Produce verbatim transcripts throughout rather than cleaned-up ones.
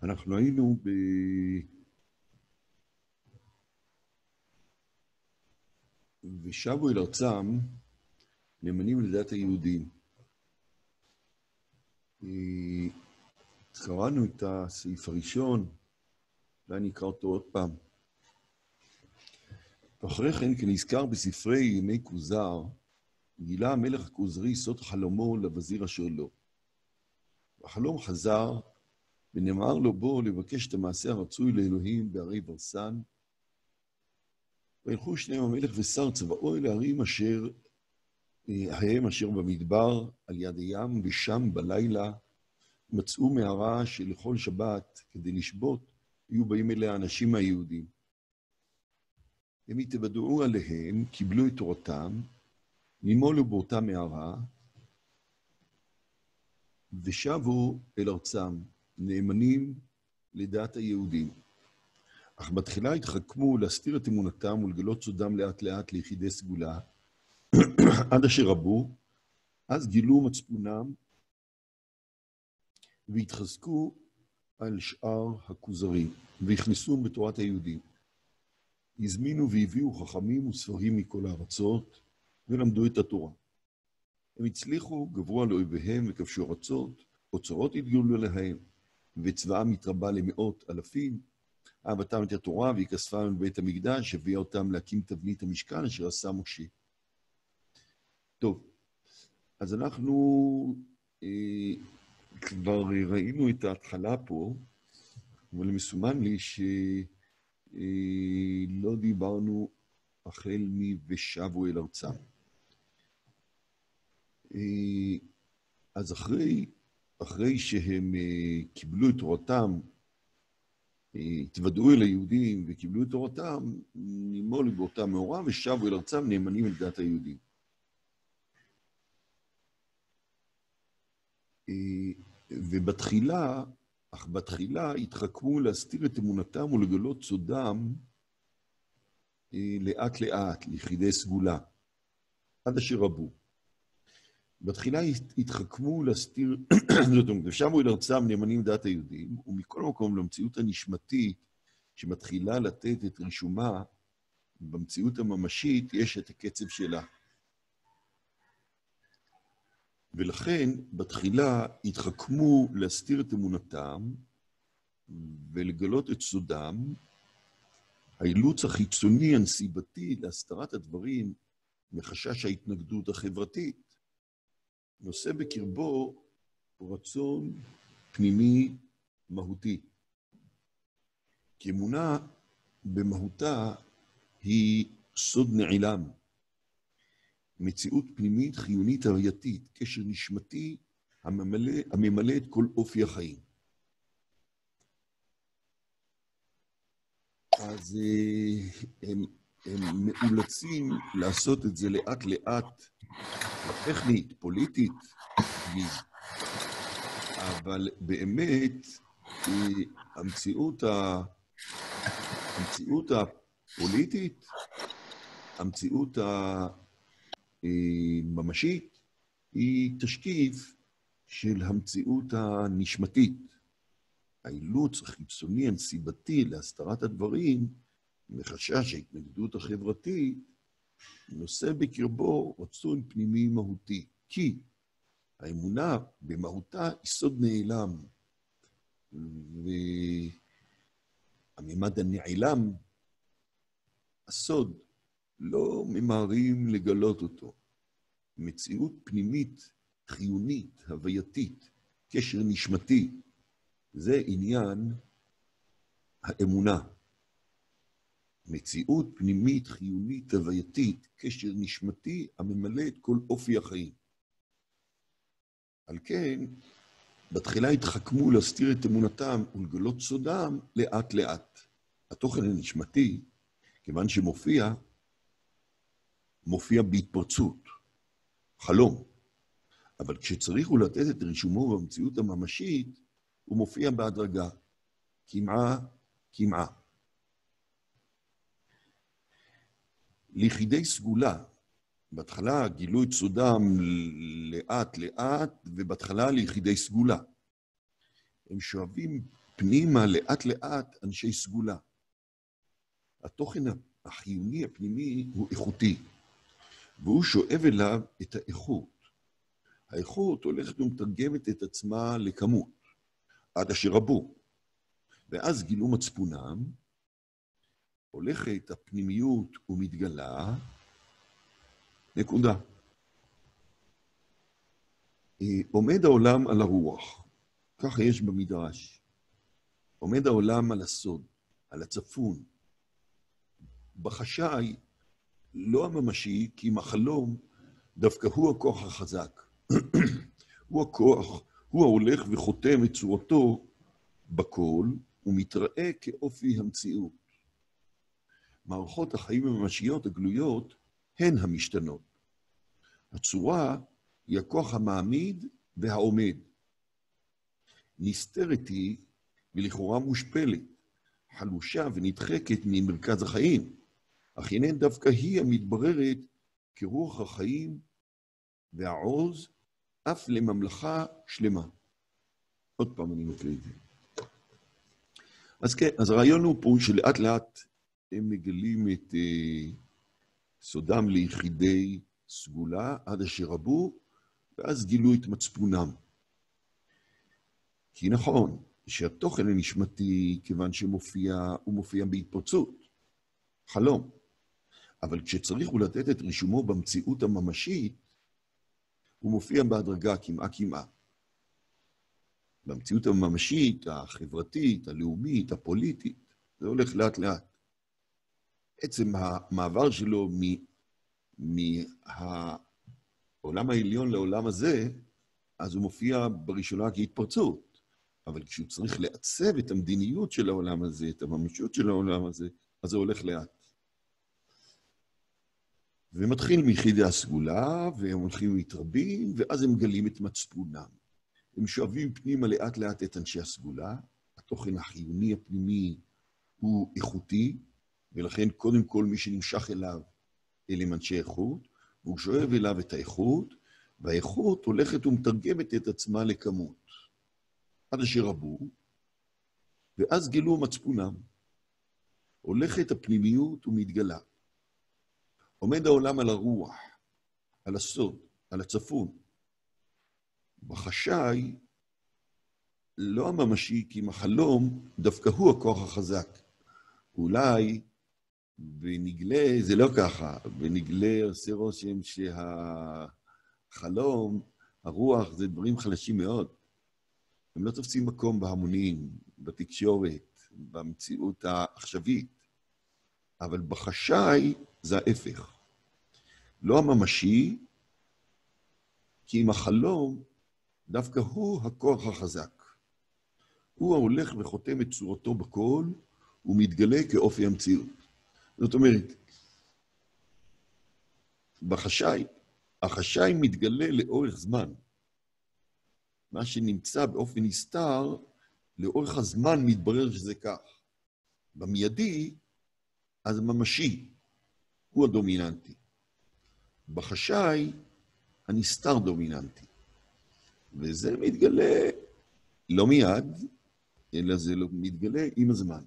אנחנו היינו ב... ושבו אל ארצם נאמנים לדת היהודים. קראנו את הסעיף הראשון, אולי נקרא אותו עוד פעם. ואחרי כן, כנזכר בספרי ימי כוזר, גילה המלך הכוזרי סוד חלומו לווזיר אשר לו. החלום חזר, ונאמר לו בו לבקש את המעשה הרצוי לאלוהים בערי ברסן. וילכו שניהם המלך ושר צבאו אל הערים אשר, ההם אשר במדבר על יד הים, ושם בלילה מצאו מערה שלכל שבת כדי לשבות, היו באים אליה האנשים היהודים. הם התוודעו עליהם, קיבלו את תורתם, נימולו באותה מערה, ושבו אל ארצם, נאמנים לדעת היהודים. אך בתחילה התחכמו להסתיר את אמונתם ולגלות סודם לאט לאט ליחידי סגולה, עד אשר רבו, אז גילו מצפונם, והתחזקו על שאר הכוזרים, והכניסו בתורת היהודים. הזמינו והביאו חכמים וספרים מכל הארצות, ולמדו את התורה. הם הצליחו, גברו על אויביהם וכבשו ארצות, אוצרות התגלו להם, וצבאם התרבה למאות אלפים, אהבתם את התורה והכספם בבית המקדש, הביאה אותם להקים תבנית המשכן אשר עשה משה. טוב, אז אנחנו אה, כבר ראינו את ההתחלה פה, אבל מסומן לי שלא אה, דיברנו החל מ"ושבו אל ארצם". אה, אז אחרי, אחרי שהם אה, קיבלו את תורתם, התוודעו אל היהודים וקיבלו את תורתם, נימולו באותה מאורה ושבו אל ארצם נאמנים אל דת היהודים. ובתחילה, אך בתחילה התחכמו להסתיר את אמונתם ולגלות סודם לאט לאט, ליחידי סגולה, עד אשר רבו. בתחילה התחכמו להסתיר, זאת אומרת, ושבו אל ארצם נאמנים דת היהודים, ומכל מקום למציאות הנשמתית שמתחילה לתת את רישומה, במציאות הממשית יש את הקצב שלה. ולכן בתחילה התחכמו להסתיר את אמונתם ולגלות את סודם, האילוץ החיצוני הנסיבתי להסתרת הדברים מחשש ההתנגדות החברתית, נושא בקרבו רצון פנימי מהותי. כי אמונה במהותה היא סוד נעלם, מציאות פנימית חיונית הווייתית, קשר נשמתי הממלא, הממלא את כל אופי החיים. אז הם, הם מאולצים לעשות את זה לאט לאט, טכנית, פוליטית, אבל באמת המציאות, ה... המציאות הפוליטית, המציאות הממשית, היא תשקיף של המציאות הנשמתית. האילוץ החיצוני הנסיבתי להסתרת הדברים, מחשש ההתנגדות החברתית, נושא בקרבו רצון פנימי מהותי, כי האמונה במהותה היא סוד נעלם, והממד הנעלם, הסוד, לא ממהרים לגלות אותו. מציאות פנימית, חיונית, הווייתית, קשר נשמתי, זה עניין האמונה. מציאות פנימית, חיונית, הווייתית, קשר נשמתי, הממלא את כל אופי החיים. על כן, בתחילה התחכמו להסתיר את אמונתם ולגלות סודם לאט לאט. התוכן הנשמתי, כיוון שמופיע, מופיע בהתפרצות, חלום. אבל כשצריך הוא לתת את רישומו במציאות הממשית, הוא מופיע בהדרגה, כמעה, כמעה. ליחידי סגולה, בהתחלה גילו את סודם לאט לאט, ובהתחלה ליחידי סגולה. הם שואבים פנימה לאט לאט אנשי סגולה. התוכן החיוני הפנימי הוא איכותי, והוא שואב אליו את האיכות. האיכות הולכת ומתרגמת את עצמה לכמות, עד אשר רבו. ואז גילו מצפונם, הולכת הפנימיות ומתגלה, נקודה. עומד העולם על הרוח, ככה יש במדרש. עומד העולם על הסוד, על הצפון. בחשאי, לא הממשי, כי עם החלום, דווקא הוא הכוח החזק. הוא הכוח, הוא ההולך וחותם את צורתו בכל, ומתראה כאופי המציאות. מערכות החיים הממשיות הגלויות הן המשתנות. הצורה היא הכוח המעמיד והעומד. נסתרת היא ולכאורה מושפלת, חלושה ונדחקת ממרכז החיים, אך הנה דווקא היא המתבררת כרוח החיים והעוז אף לממלכה שלמה. עוד פעם אני מקריא את זה. אז כן, אז הרעיון הוא פה שלאט לאט הם מגלים את uh, סודם ליחידי סגולה עד אשר רבו, ואז גילו את מצפונם. כי נכון שהתוכן הנשמתי, כיוון שמופיע, הוא מופיע בהתפרצות, חלום. אבל כשצריך הוא לתת את רישומו במציאות הממשית, הוא מופיע בהדרגה כמעה כמעה. במציאות הממשית, החברתית, הלאומית, הפוליטית, זה הולך לאט לאט. עצם המעבר שלו מהעולם העליון לעולם הזה, אז הוא מופיע בראשונה כהתפרצות. אבל כשהוא צריך לעצב את המדיניות של העולם הזה, את הממשות של העולם הזה, אז זה הולך לאט. ומתחיל מיחידי הסגולה, והם הולכים ומתרבים, ואז הם מגלים את מצפונם. הם שואבים פנימה לאט לאט את אנשי הסגולה, התוכן החיוני הפנימי הוא איכותי, ולכן קודם כל מי שנמשך אליו אלה הם אנשי איכות, והוא שואב אליו את האיכות, והאיכות הולכת ומתרגמת את עצמה לכמות. עד אשר רבו, ואז גילו מצפונם. הולכת הפנימיות ומתגלה. עומד העולם על הרוח, על הסוד, על הצפון. בחשאי, לא הממשי, כי עם החלום, דווקא הוא הכוח החזק. אולי בנגלה זה לא ככה, בנגלה עושה רושם שהחלום, הרוח, זה דברים חלשים מאוד. הם לא תופסים מקום בהמונים, בתקשורת, במציאות העכשווית. אבל בחשאי זה ההפך. לא הממשי, כי עם החלום, דווקא הוא הכוח החזק. הוא ההולך וחותם את צורתו בכל, ומתגלה כאופי המציאות. זאת אומרת, בחשאי, החשאי מתגלה לאורך זמן. מה שנמצא באופן נסתר, לאורך הזמן מתברר שזה כך. במיידי, אז הממשי הוא הדומיננטי. בחשאי, הנסתר דומיננטי. וזה מתגלה לא מיד, אלא זה לא מתגלה עם הזמן.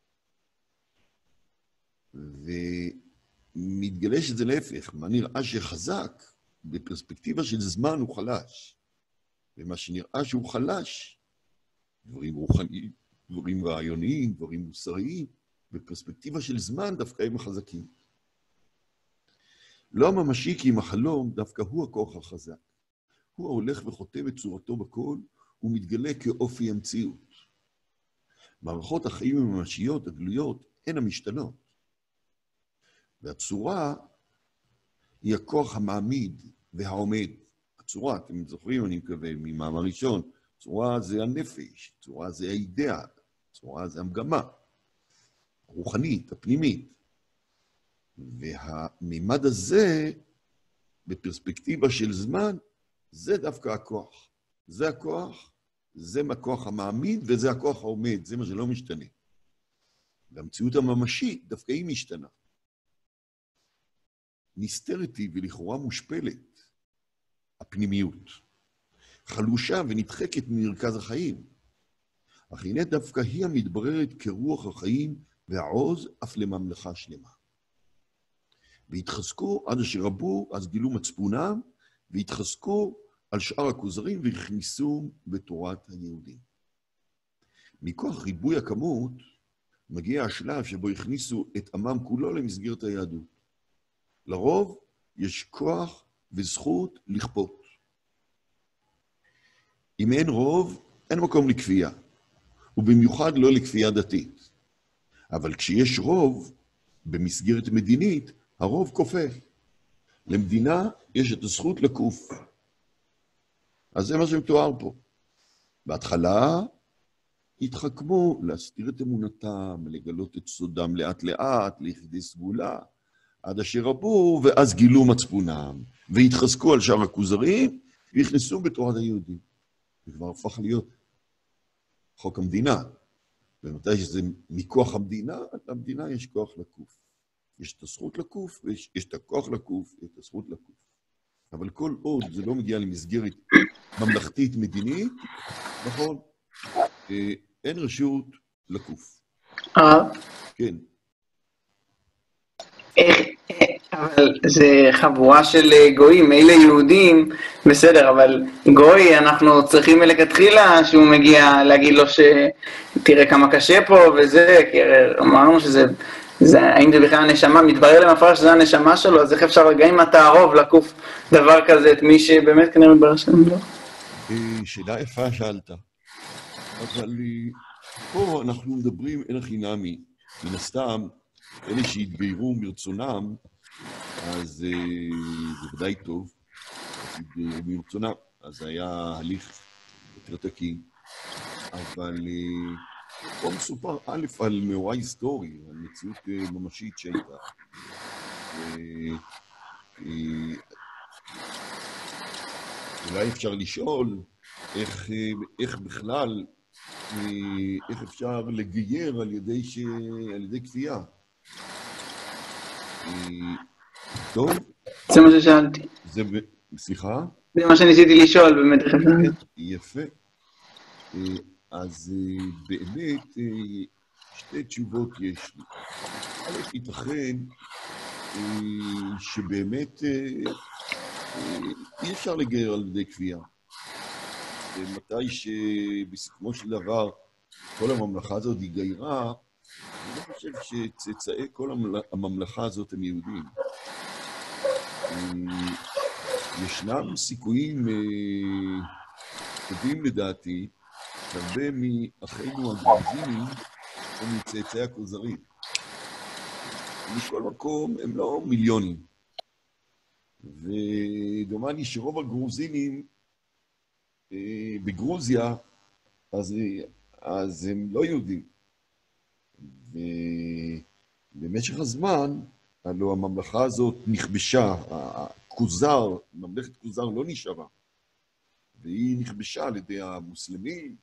ומתגלה שזה להפך, מה נראה שחזק, בפרספקטיבה של זמן הוא חלש. ומה שנראה שהוא חלש, דברים רוחניים, דברים רעיוניים, דברים מוסריים, בפרספקטיבה של זמן דווקא הם החזקים. לא הממשי כי עם החלום דווקא הוא הכוח החזק. הוא ההולך וחותם את צורתו בכל, הוא מתגלה כאופי המציאות. מערכות החיים הממשיות, הגלויות, הן המשתנות. והצורה היא הכוח המעמיד והעומד. הצורה, אתם זוכרים, אני מקווה, ממאמר ראשון, צורה זה הנפש, צורה זה האידאה, צורה זה המגמה, הרוחנית, הפנימית. והמימד הזה, בפרספקטיבה של זמן, זה דווקא הכוח. זה הכוח, זה הכוח המעמיד, וזה הכוח העומד, זה מה שלא משתנה. והמציאות הממשית, דווקא היא משתנה. נסתרת היא ולכאורה מושפלת, הפנימיות. חלושה ונדחקת ממרכז החיים. אך הנה דווקא היא המתבררת כרוח החיים והעוז אף לממלכה שלמה. והתחזקו עד אשר רבו, אז גילו מצפונם, והתחזקו על שאר הכוזרים והכניסו בתורת היהודים. מכוח ריבוי הכמות, מגיע השלב שבו הכניסו את עמם כולו למסגרת היהדות. לרוב יש כוח וזכות לכפות. אם אין רוב, אין מקום לכפייה, ובמיוחד לא לכפייה דתית. אבל כשיש רוב, במסגרת מדינית, הרוב כופה. למדינה יש את הזכות לקוף. אז זה מה שמתואר פה. בהתחלה התחכמו להסתיר את אמונתם, לגלות את סודם לאט לאט, ליחידי סגולה, עד אשר רבו, ואז גילו מצפונם, והתחזקו על שאר הכוזרים, והכנסו בתורת היהודים. זה כבר הפך להיות חוק המדינה. ומתי שזה מכוח המדינה, למדינה יש כוח לקוף. יש את הזכות לקוף, ויש יש את הכוח לקוף, יש את הזכות לקוף. אבל כל עוד זה לא מגיע למסגרת ממלכתית מדינית, נכון, אין רשות לקוף. אה. כן. אבל זה חבורה של גויים, אלה יהודים, בסדר, אבל גוי אנחנו צריכים מלכתחילה שהוא מגיע להגיד לו שתראה כמה קשה פה וזה, כי אמרנו שזה, זה, האם זה בכלל הנשמה, מתברר למפרש שזה הנשמה שלו, אז איך אפשר גם אם אתה הרוב לקוף דבר כזה, את מי שבאמת כנראה מתברר שלנו לא? שאלה יפה שאלת, אבל פה אנחנו מדברים אין החינמי, מן הסתם, אלה שהתגיירו מרצונם, אז זה ודאי טוב, התגיירו מרצונם, אז היה הליך יותר תקין, אבל פה מסופר א' על מאורע היסטורי, על מציאות ממשית שהייתה. אולי אפשר לשאול איך, איך בכלל, איך אפשר לגייר על ידי, ש... על ידי כפייה. טוב? זה מה ששאלתי. זה, סליחה? זה מה שניסיתי לשאול, באמת. יפה. אז באמת שתי תשובות יש לי. א', ייתכן שבאמת אי אפשר לגייר על ידי כפייה. ומתי שבסיכומו של דבר כל הממלכה הזאת היא גיירה, אני לא חושב שצאצאי כל הממלכה הזאת הם יהודים. ישנם סיכויים טובים לדעתי, הרבה מאחינו הגרוזינים הם מצאצאי הכוזרים. מכל מקום הם לא מיליונים. ודומני שרוב הגרוזינים בגרוזיה, אז, אז הם לא יהודים. ובמשך הזמן, הלוא הממלכה הזאת נכבשה, הכוזר, ממלכת כוזר לא נשארה, והיא נכבשה על ידי המוסלמים,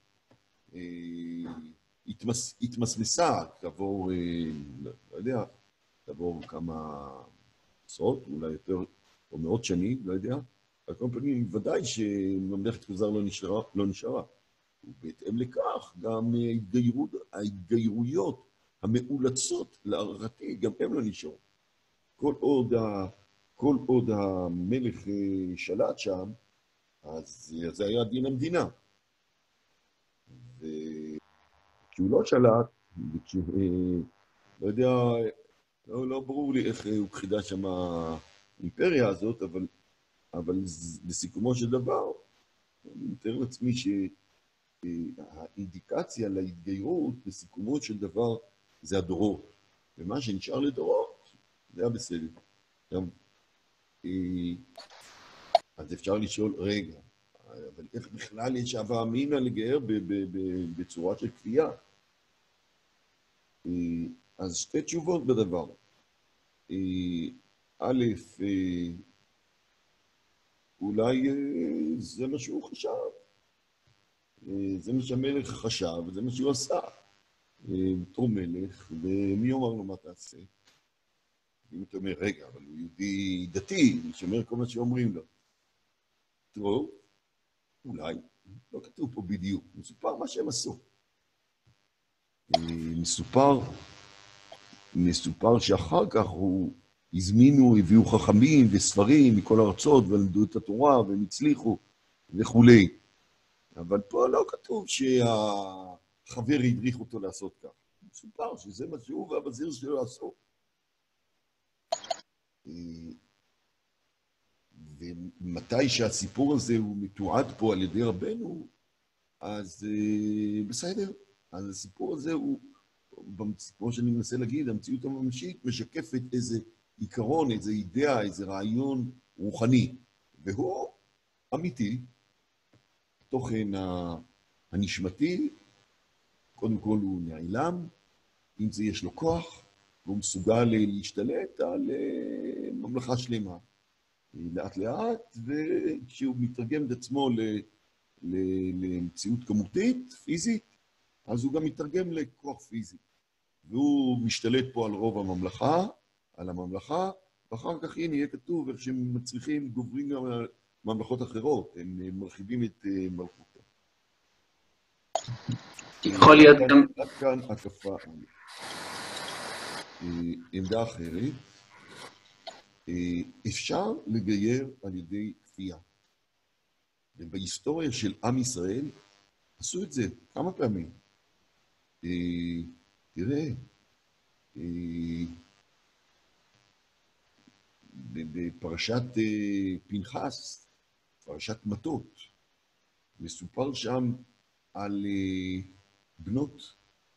התמס, התמסמסה, תעבור, לא יודע, תעבור כמה עשרות, אולי יותר, או מאות שנים, לא יודע, על כל פנים, ודאי שממלכת כוזר לא נשארה, לא נשארה. ובהתאם לכך, גם ההתגיירות, ההתגיירויות המאולצות להערכתי, גם הם לא נשארו. כל עוד, ה, כל עוד המלך שלט שם, אז זה היה דין המדינה. וכשהוא לא שלט, וכשהוא, לא יודע, לא, לא ברור לי איך הוא חידש שם האימפריה הזאת, אבל אבל בסיכומו של דבר, אני מתאר לעצמי שהאינדיקציה להתגיירות בסיכומו של דבר זה הדורות. ומה שנשאר לדורות, זה היה בסדר. גם, אז אפשר לשאול, רגע, אבל איך בכלל יש הווה אמינא לגייר בצורה של כפייה? אז שתי תשובות בדבר. א', אולי זה מה שהוא חשב, זה מה שהמלך חשב, וזה מה שהוא עשה. בתור מלך, ומי אומר לו מה תעשה? אם אתה אומר, רגע, אבל הוא יהודי דתי, הוא שומר כל מה שאומרים לו. טוב, אולי, לא כתוב פה בדיוק, מסופר מה שהם עשו. מסופר, מסופר שאחר כך הוא הזמינו, הביאו חכמים וספרים מכל הארצות ולמדו את התורה והם הצליחו וכולי. אבל פה לא כתוב שהחבר הדריך אותו לעשות כך. מסופר שזה מה שהוא והבזיר שלו עשו. ומתי שהסיפור הזה הוא מתועד פה על ידי רבנו, אז בסדר. אז הסיפור הזה הוא, כמו שאני מנסה להגיד, המציאות הממשית משקפת איזה עיקרון, איזה אידאה, איזה רעיון רוחני. והוא אמיתי. התוכן הנשמתי, קודם כל הוא נעלם, אם זה יש לו כוח, והוא מסוגל להשתלט על ממלכה שלמה. לאט לאט, וכשהוא מתרגם את עצמו למציאות כמותית, פיזית, אז הוא גם מתרגם לכוח פיזי. והוא משתלט פה על רוב הממלכה, על הממלכה, ואחר כך הנה יהיה כתוב איך שהם מצליחים, גוברים גם על ממלכות אחרות, הם מרחיבים את מלכותו. יכול להיות גם... עד כאן הקפה. עמדה אחרת, אפשר לגייר על ידי כפייה. ובהיסטוריה של עם ישראל עשו את זה כמה פעמים. תראה, בפרשת פנחס, פרשת מטות, מסופר שם על בנות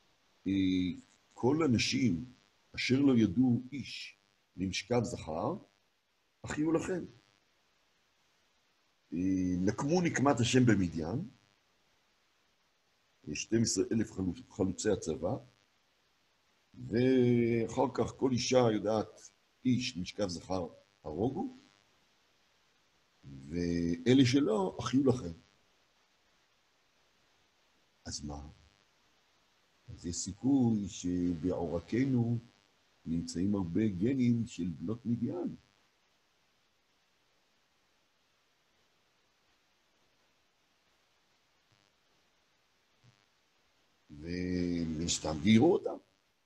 כל הנשים אשר לא ידעו איש למשכב זכר, אחיו לכם. נקמו נקמת השם במדיין, שנים עשר אלף חלוצי הצבא, ואחר כך כל אישה יודעת איש למשכב זכר הרוגו, ואלה שלא, אחיו לכם. אז מה? אז יש סיכוי שבעורקנו נמצאים הרבה גנים של בנות מדיין. ומשתם גיירו אותם.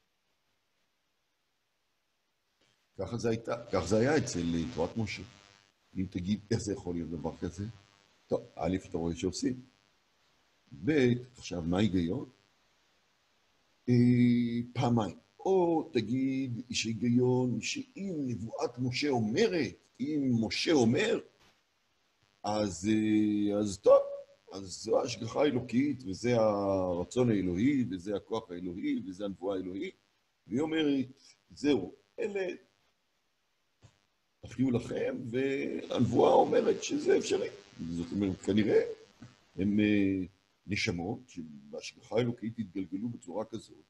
ככה זה, הייתה, ככה זה היה אצל תורת משה. אם תגיד איך זה יכול להיות דבר כזה, טוב, א', אתה רואה שעושים. ב', עכשיו, מה ההיגיון? אה, פעמיים. או תגיד שהיגיון שאם נבואת משה אומרת, אם משה אומר, אז, אז טוב, אז זו ההשגחה האלוקית, וזה הרצון האלוהי, וזה הכוח האלוהי, וזה הנבואה האלוהית. והיא אומרת, זהו, אלה תחיו לכם, והנבואה אומרת שזה אפשרי. זאת אומרת, כנראה, הם נשמות שבהשגחה האלוקית התגלגלו בצורה כזאת,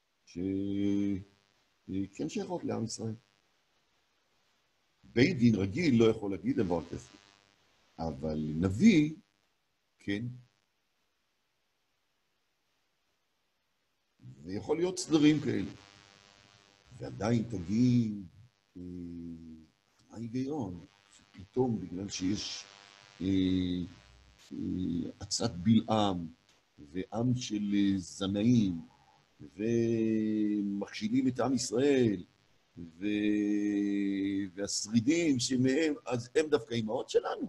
שכן שייכות לעם ישראל. בית דין רגיל לא יכול להגיד דבר כזה, אבל נביא, כן, ויכול להיות סדרים כאלה. ועדיין תגיד, מה ההיגיון? שפתאום בגלל שיש עצת בלעם ועם של זנאים, ומכשילים את עם ישראל, ו... והשרידים שמהם, אז הם דווקא אימהות שלנו.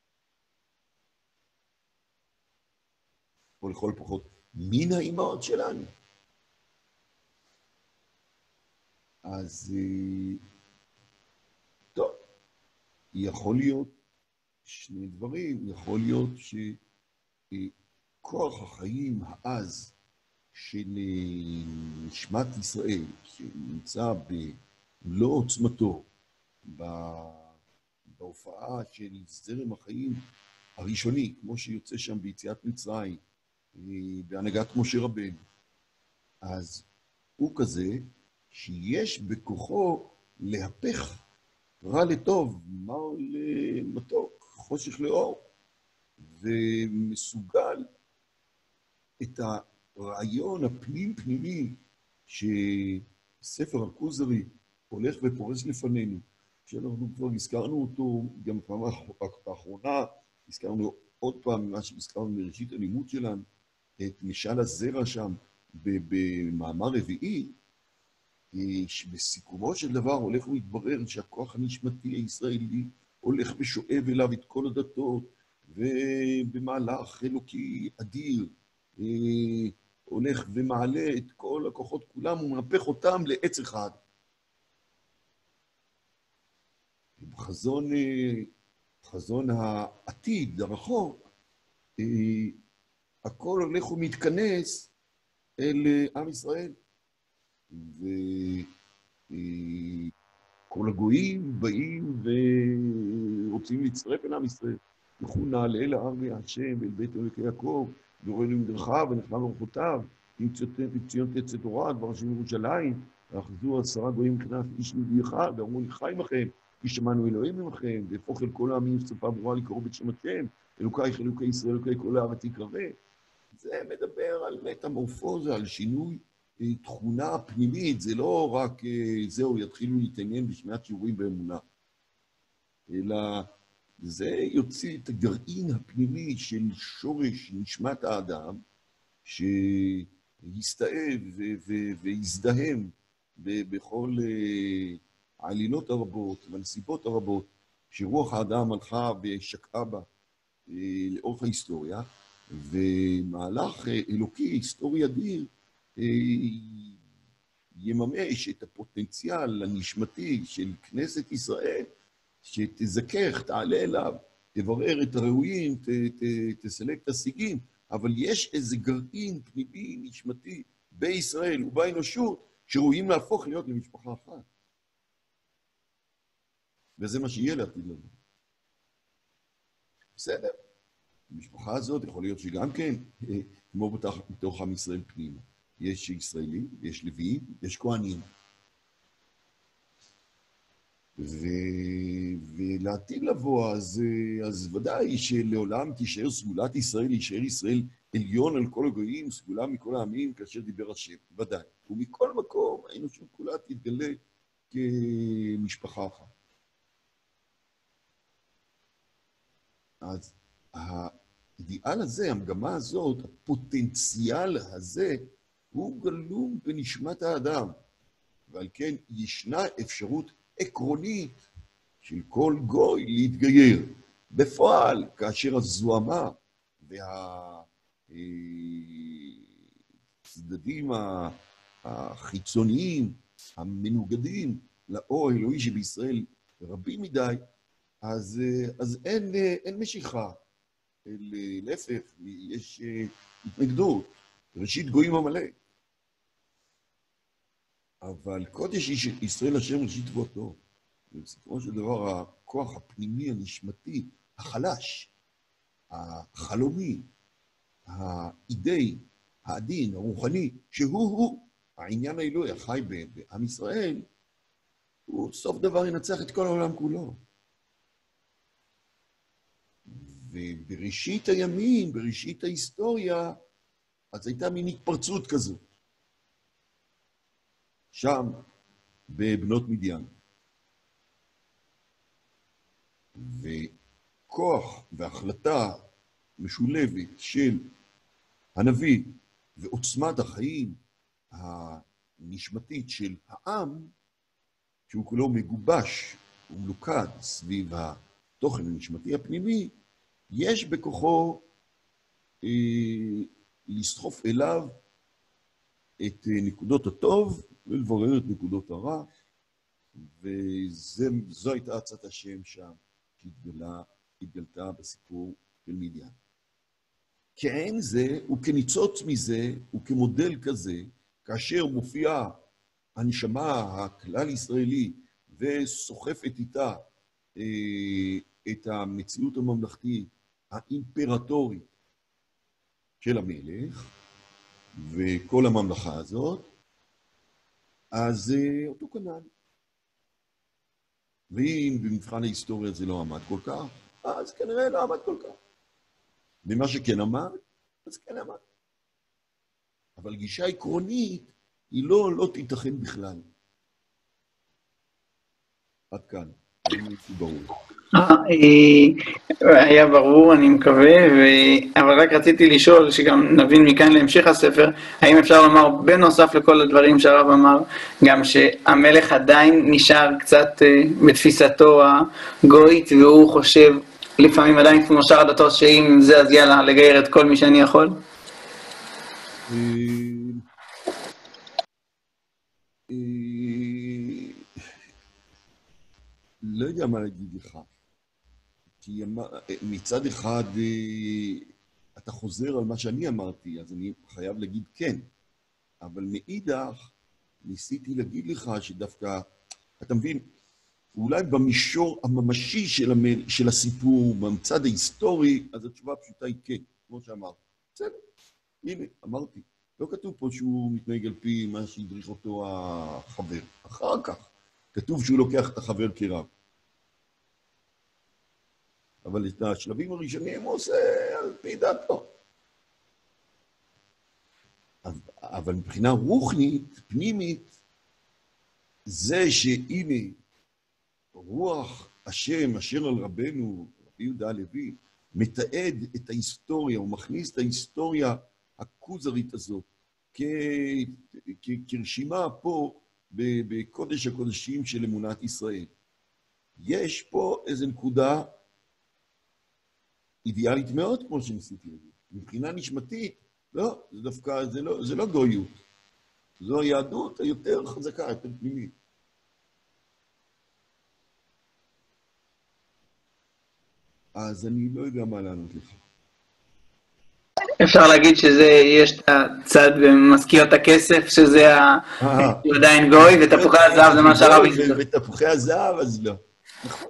או לכל פחות, מן האימהות שלנו. אז טוב, יכול להיות שני דברים, יכול להיות שכוח החיים העז של נשמת ישראל, שנמצא במלוא עוצמתו, בהופעה של זרם החיים הראשוני, כמו שיוצא שם ביציאת מצרים, בהנהגת משה רבנו, אז הוא כזה שיש בכוחו להפך רע לטוב, מר למתוק, חושך לאור, ומסוגל את הרעיון הפנים-פנימי שספר הכוזרי הולך ופורס לפנינו, שאנחנו כבר הזכרנו אותו גם פעם האחרונה, הזכרנו עוד פעם מה שהזכרנו מראשית הלימוד שלנו, את משל הזרע שם במאמר רביעי, בסיכומו של דבר הולך ומתברר שהכוח הנשמתי הישראלי הולך ושואב אליו את כל הדתות, ובמהלך אלוקי אדיר הולך ומעלה את כל הכוחות כולם ומהפך אותם לעץ אחד. בחזון, בחזון העתיד, הרחוק, הכל הולך ומתכנס אל עם ישראל. וכל הגויים באים ורוצים להצטרף אל עם ישראל. לכו נעלה אל ההר השם ואל בית אלוקי יעקב, דורנו מדרכיו ונחלם אורחותיו, אם ציון תצא תורה, דבר השם ירושלים, ואחזו עשרה גויים מבחינת איש יהודי אחד, ואמרו לי חי עמכם, כי שמענו אלוהים עמכם, והפוך אל כל העמים שפה ברורה לקרוא בשם השם, אלוקייך אלוקי ישראל, אלוקי כל הארץ יקרא. זה מדבר על מטמורפוזה, על שינוי תכונה פנימית, זה לא רק זהו, יתחילו להתעניין בשמיעת שיעורים באמונה, אלא זה יוציא את הגרעין הפנימי של שורש נשמת האדם, שיסתאב ויזדהם בכל העלילות הרבות והנסיבות הרבות, שרוח האדם הלכה ושקעה בה לאורך ההיסטוריה, ומהלך אלוקי, היסטורי אדיר, יממש את הפוטנציאל הנשמתי של כנסת ישראל, שתזכך, תעלה אליו, תברר את הראויים, ת, ת, תסלק את השיגים, אבל יש איזה גרעין פנימי נשמתי בישראל ובאנושות, שראויים להפוך להיות למשפחה אחת. וזה מה שיהיה לעתיד לנו. בסדר. המשפחה הזאת יכול להיות שגם כן, כמו בתוך, בתוך עם ישראל פנימה. יש ישראלים, יש לוויים, יש כהנים. ו... ולעתיד לבוא, אז, אז ודאי שלעולם תישאר סגולת ישראל, יישאר ישראל עליון על כל הגויים, סגולה מכל העמים, כאשר דיבר השם, ודאי. ומכל מקום, האנושות כולה תתגלה כמשפחה אחת. אז האידיאל הזה, המגמה הזאת, הפוטנציאל הזה, הוא גלום בנשמת האדם, ועל כן ישנה אפשרות עקרונית של כל גוי להתגייר. בפועל, כאשר הזוהמה והצדדים החיצוניים, המנוגדים לאור האלוהי שבישראל רבים מדי, אז, אז אין, אין משיכה. להפך, יש התנגדות, ראשית גויים המלא. אבל קודש ישראל השם ראשית תבואתו. ובסיכומו של דבר, הכוח הפנימי הנשמתי, החלש, החלומי, האידאי, העדין, הרוחני, שהוא-הוא, העניין האלוהי החי בעם ישראל, הוא סוף דבר ינצח את כל העולם כולו. ובראשית הימים, בראשית ההיסטוריה, אז הייתה מין התפרצות כזאת. שם, בבנות מדיין. וכוח והחלטה משולבת של הנביא ועוצמת החיים הנשמתית של העם, שהוא כולו מגובש ומלוכד סביב התוכן הנשמתי הפנימי, יש בכוחו אה, לסחוף אליו את נקודות הטוב ולברר את נקודות הרע, וזו הייתה הצעת השם שם שהתגלה, התגלתה בסיפור של מדיין. כעין זה וכניצוץ מזה וכמודל כזה, כאשר מופיעה הנשמה הכלל ישראלי וסוחפת איתה אה, את המציאות הממלכתית האימפרטורית של המלך וכל הממלכה הזאת, אז אה, אותו כנ"ל. ואם במבחן ההיסטוריה זה לא עמד כל כך, אז כנראה לא עמד כל כך. ומה שכן עמד, אז כן עמד. אבל גישה עקרונית היא לא, לא תיתכן בכלל. עד כאן. אני ברור. היה ברור, אני מקווה, ו... אבל רק רציתי לשאול, שגם נבין מכאן להמשך הספר, האם אפשר לומר, בנוסף לכל הדברים שהרב אמר, גם שהמלך עדיין נשאר קצת בתפיסתו הגויית, והוא חושב לפעמים עדיין כמו שאר הדתות, שאם זה אז יאללה, לגייר את כל מי שאני יכול? לא יודע מה להגיד לך. כי מצד אחד אתה חוזר על מה שאני אמרתי, אז אני חייב להגיד כן. אבל מאידך, ניסיתי להגיד לך שדווקא, אתה מבין, אולי במישור הממשי של, המל, של הסיפור, במצד ההיסטורי, אז התשובה הפשוטה היא כן, כמו שאמרתי. בסדר, הנה, אמרתי. לא כתוב פה שהוא מתנהג על פי מה שהדריך אותו החבר. אחר כך כתוב שהוא לוקח את החבר כרב. אבל את השלבים הראשונים הוא עושה על פי דעתו. אבל מבחינה רוחנית, פנימית, זה שהנה, רוח השם אשר על רבנו, רבי יהודה הלוי, מתעד את ההיסטוריה, הוא מכניס את ההיסטוריה הכוזרית הזאת, כרשימה פה בקודש הקודשים של אמונת ישראל. יש פה איזו נקודה אידיאלית מאוד, כמו שניסיתי להגיד. מבחינה נשמתית, לא, זה דווקא, זה לא, זה לא גויות. זו היהדות היותר חזקה, יותר פנימית. אז אני לא יודע מה לענות לך. אפשר להגיד שזה, יש את הצד במשכיות הכסף, שזה עדיין גוי, ותפוחי הזהב זה מה שהרב יגיד. ותפוחי הזהב, אז לא. נכון.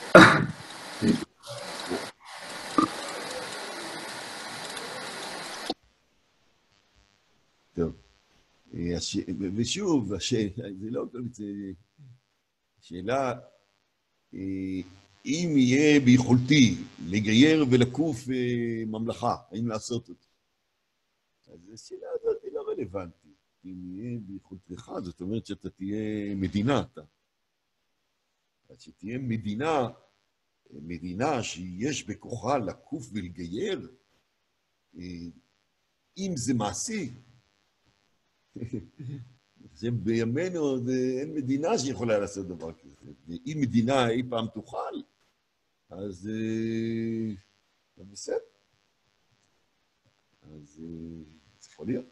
טוב. ושוב, זה לא כל זה שאלה, אם יהיה ביכולתי לגייר ולקוף ממלכה, האם לעשות אותו? אז השאלה הזאת היא לא רלוונטית. אם יהיה ביכולתך, זאת אומרת שאתה תהיה מדינה, אתה. אז שתהיה מדינה, מדינה שיש בכוחה לקוף ולגייר, אם זה מעשי, זה בימינו אין מדינה שיכולה לעשות דבר כזה. ואם מדינה אי פעם תוכל, אז זה בסדר. אז זה יכול להיות.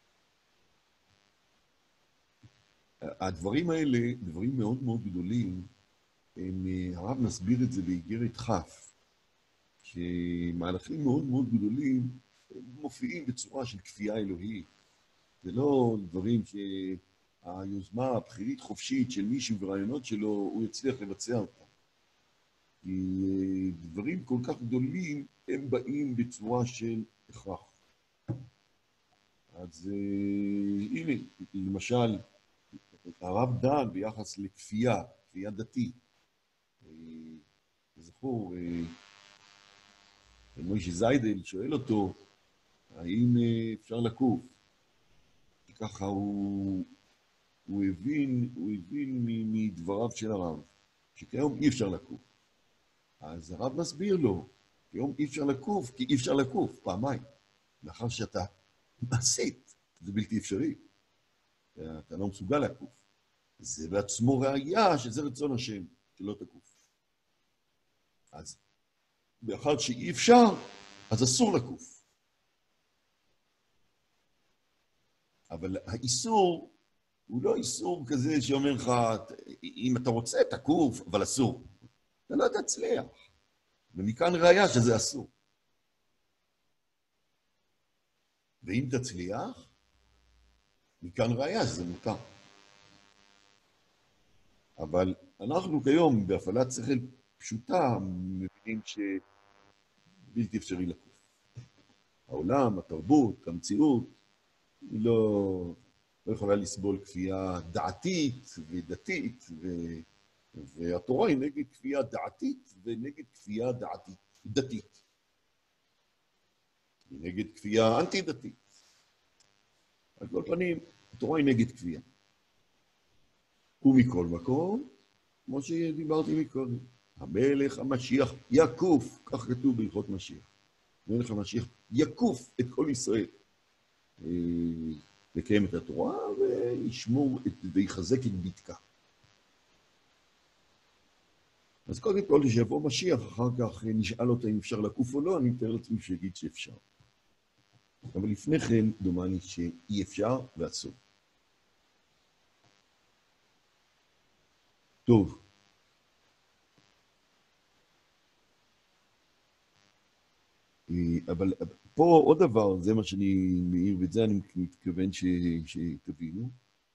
הדברים האלה, דברים מאוד מאוד גדולים, הם, הרב נסביר את זה באיגרת חף, שמהלכים מאוד מאוד גדולים מופיעים בצורה של כפייה אלוהית. זה לא דברים שהיוזמה הבחירית חופשית של מישהו ברעיונות שלו, הוא יצליח לבצע אותם. כי דברים כל כך גדולים, הם באים בצורה של הכרח. אז הנה, למשל, הרב דן ביחס לכפייה, כפייה דתית. זכור, מוישה זיידל שואל אותו, האם אפשר לקוף? ככה הוא, הוא הבין, הוא הבין מדבריו של הרב, שכיום אי אפשר לקוף. אז הרב מסביר לו, כיום אי אפשר לקוף, כי אי אפשר לקוף פעמיים. לאחר שאתה מעשית, זה בלתי אפשרי. אתה לא מסוגל לקוף. זה בעצמו ראייה שזה רצון השם, שלא תקוף. אז באחד שאי אפשר, אז אסור לקוף. אבל האיסור הוא לא איסור כזה שאומר לך, אם אתה רוצה, תקוף, אבל אסור. אתה לא תצליח. ומכאן ראיה שזה אסור. ואם תצליח, מכאן ראיה שזה מותר. אבל אנחנו כיום, בהפעלת שכל פשוטה, מבינים שבלתי אפשרי לקוף. העולם, התרבות, המציאות, היא לא, לא יכולה לסבול כפייה דעתית ודתית, ו, והתורה היא נגד כפייה דעתית ונגד כפייה דעתית, דתית. היא נגד כפייה אנטי-דתית. על כל פנים, התורה היא נגד כפייה. ומכל מקום, כמו שדיברתי מקודם, המלך המשיח יקוף, כך כתוב בהלכות משיח. המלך המשיח יקוף את כל ישראל. לקיים את התורה וישמור ויחזק את ביתקה. אז קודם כל, כשיבוא משיח, אחר כך נשאל אותה אם אפשר לקוף או לא, אני מתאר לעצמי שיגיד שאפשר. אבל לפני כן, דומני שאי אפשר ואסור. טוב. אבל פה עוד דבר, זה מה שאני מעיר, ואת זה אני מתכוון ש... שתבינו,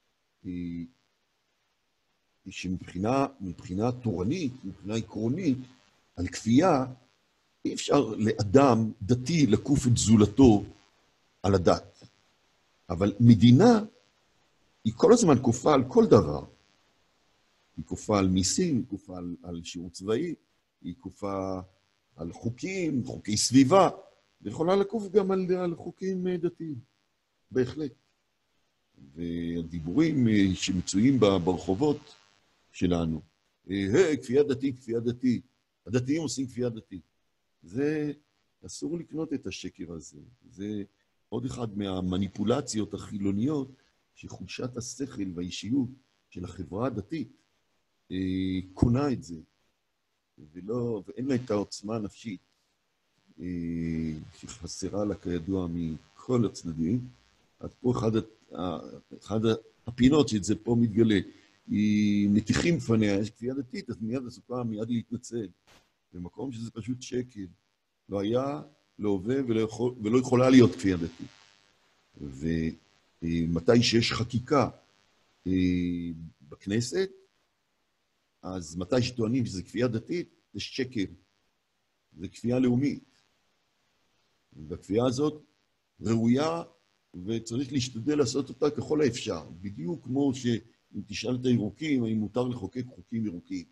שמבחינה מבחינה תורנית, מבחינה עקרונית, על כפייה, אי אפשר לאדם דתי לקוף את זולתו על הדת. אבל מדינה היא כל הזמן כופה על כל דבר. היא כופה על מיסים, היא כופה על, על שירות צבאי, היא כופה על חוקים, חוקי סביבה, ויכולה לקוף גם על, על חוקים דתיים, בהחלט. והדיבורים שמצויים ברחובות שלנו, היי, כפייה דתית, כפייה דתית, הדתיים עושים כפייה דתית. זה, אסור לקנות את השקר הזה. זה עוד אחד מהמניפולציות החילוניות שחולשת השכל והאישיות של החברה הדתית קונה את זה. ולא, ואין לה את העוצמה הנפשית שחסרה לה כידוע מכל הצדדים. אז פה אחד, אחד הפינות שזה פה מתגלה, היא מתיחים פניה, יש כפייה דתית, אז מיד עסוקה מיד להתנצל. במקום שזה פשוט שקר. לא היה, לא הווה ולא, יכול, ולא יכולה להיות כפייה דתית. ומתי שיש חקיקה בכנסת, אז מתי שטוענים שזה כפייה דתית, זה שקר. זה כפייה לאומית. והכפייה הזאת ראויה, וצריך להשתדל לעשות אותה ככל האפשר. בדיוק כמו שאם תשאל את הירוקים, האם מותר לחוקק חוקים ירוקים.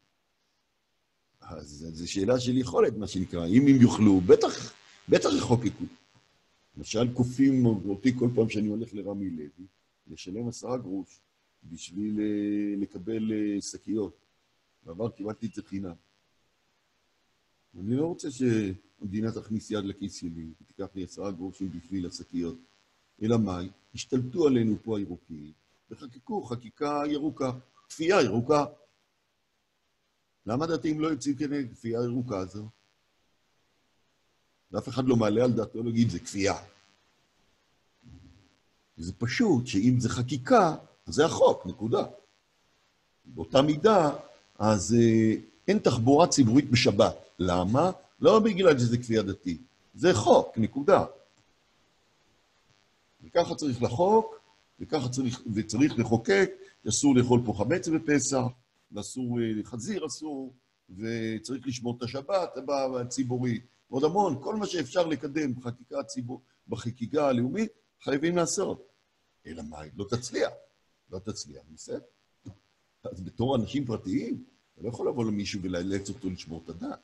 אז זו שאלה של יכולת, מה שנקרא. אם הם יוכלו, בטח, בטח יחוקקו. למשל, כופים אותי כל פעם שאני הולך לרמי לוי, לשלם עשרה גרוש בשביל לקבל שקיות. בעבר קיבלתי את זה חינם. אני לא רוצה שהמדינה תכניס יד לכיס שלי, ותיקח לי עשרה גרושים בשביל השקיות. אלא מאי, השתלטו עלינו פה הירוקים, וחקקו חקיקה ירוקה, כפייה ירוקה. למה דתיים לא יוצאים כנגד כפייה ירוקה הזו? ואף אחד לא מעלה על דעתו להגיד, זה כפייה. זה פשוט שאם זה חקיקה, אז זה החוק, נקודה. באותה מידה, אז אה, אין תחבורה ציבורית בשבת. למה? לא בגלל שזה כפייה דתית. זה חוק, נקודה. וככה צריך לחוק, וככה צריך, וצריך לחוקק, אסור לאכול פה חמץ בפסח, ואסור חזיר אסור, וצריך לשמור את השבת הציבורית. עוד המון, כל מה שאפשר לקדם בחקיקה הציבור, בחקיקה הלאומית, חייבים לעשות. אלא מה? לא תצליח. לא תצליח, בסדר? אז בתור אנשים פרטיים, אתה לא יכול לבוא למישהו ולאלץ אותו לשמור את הדת.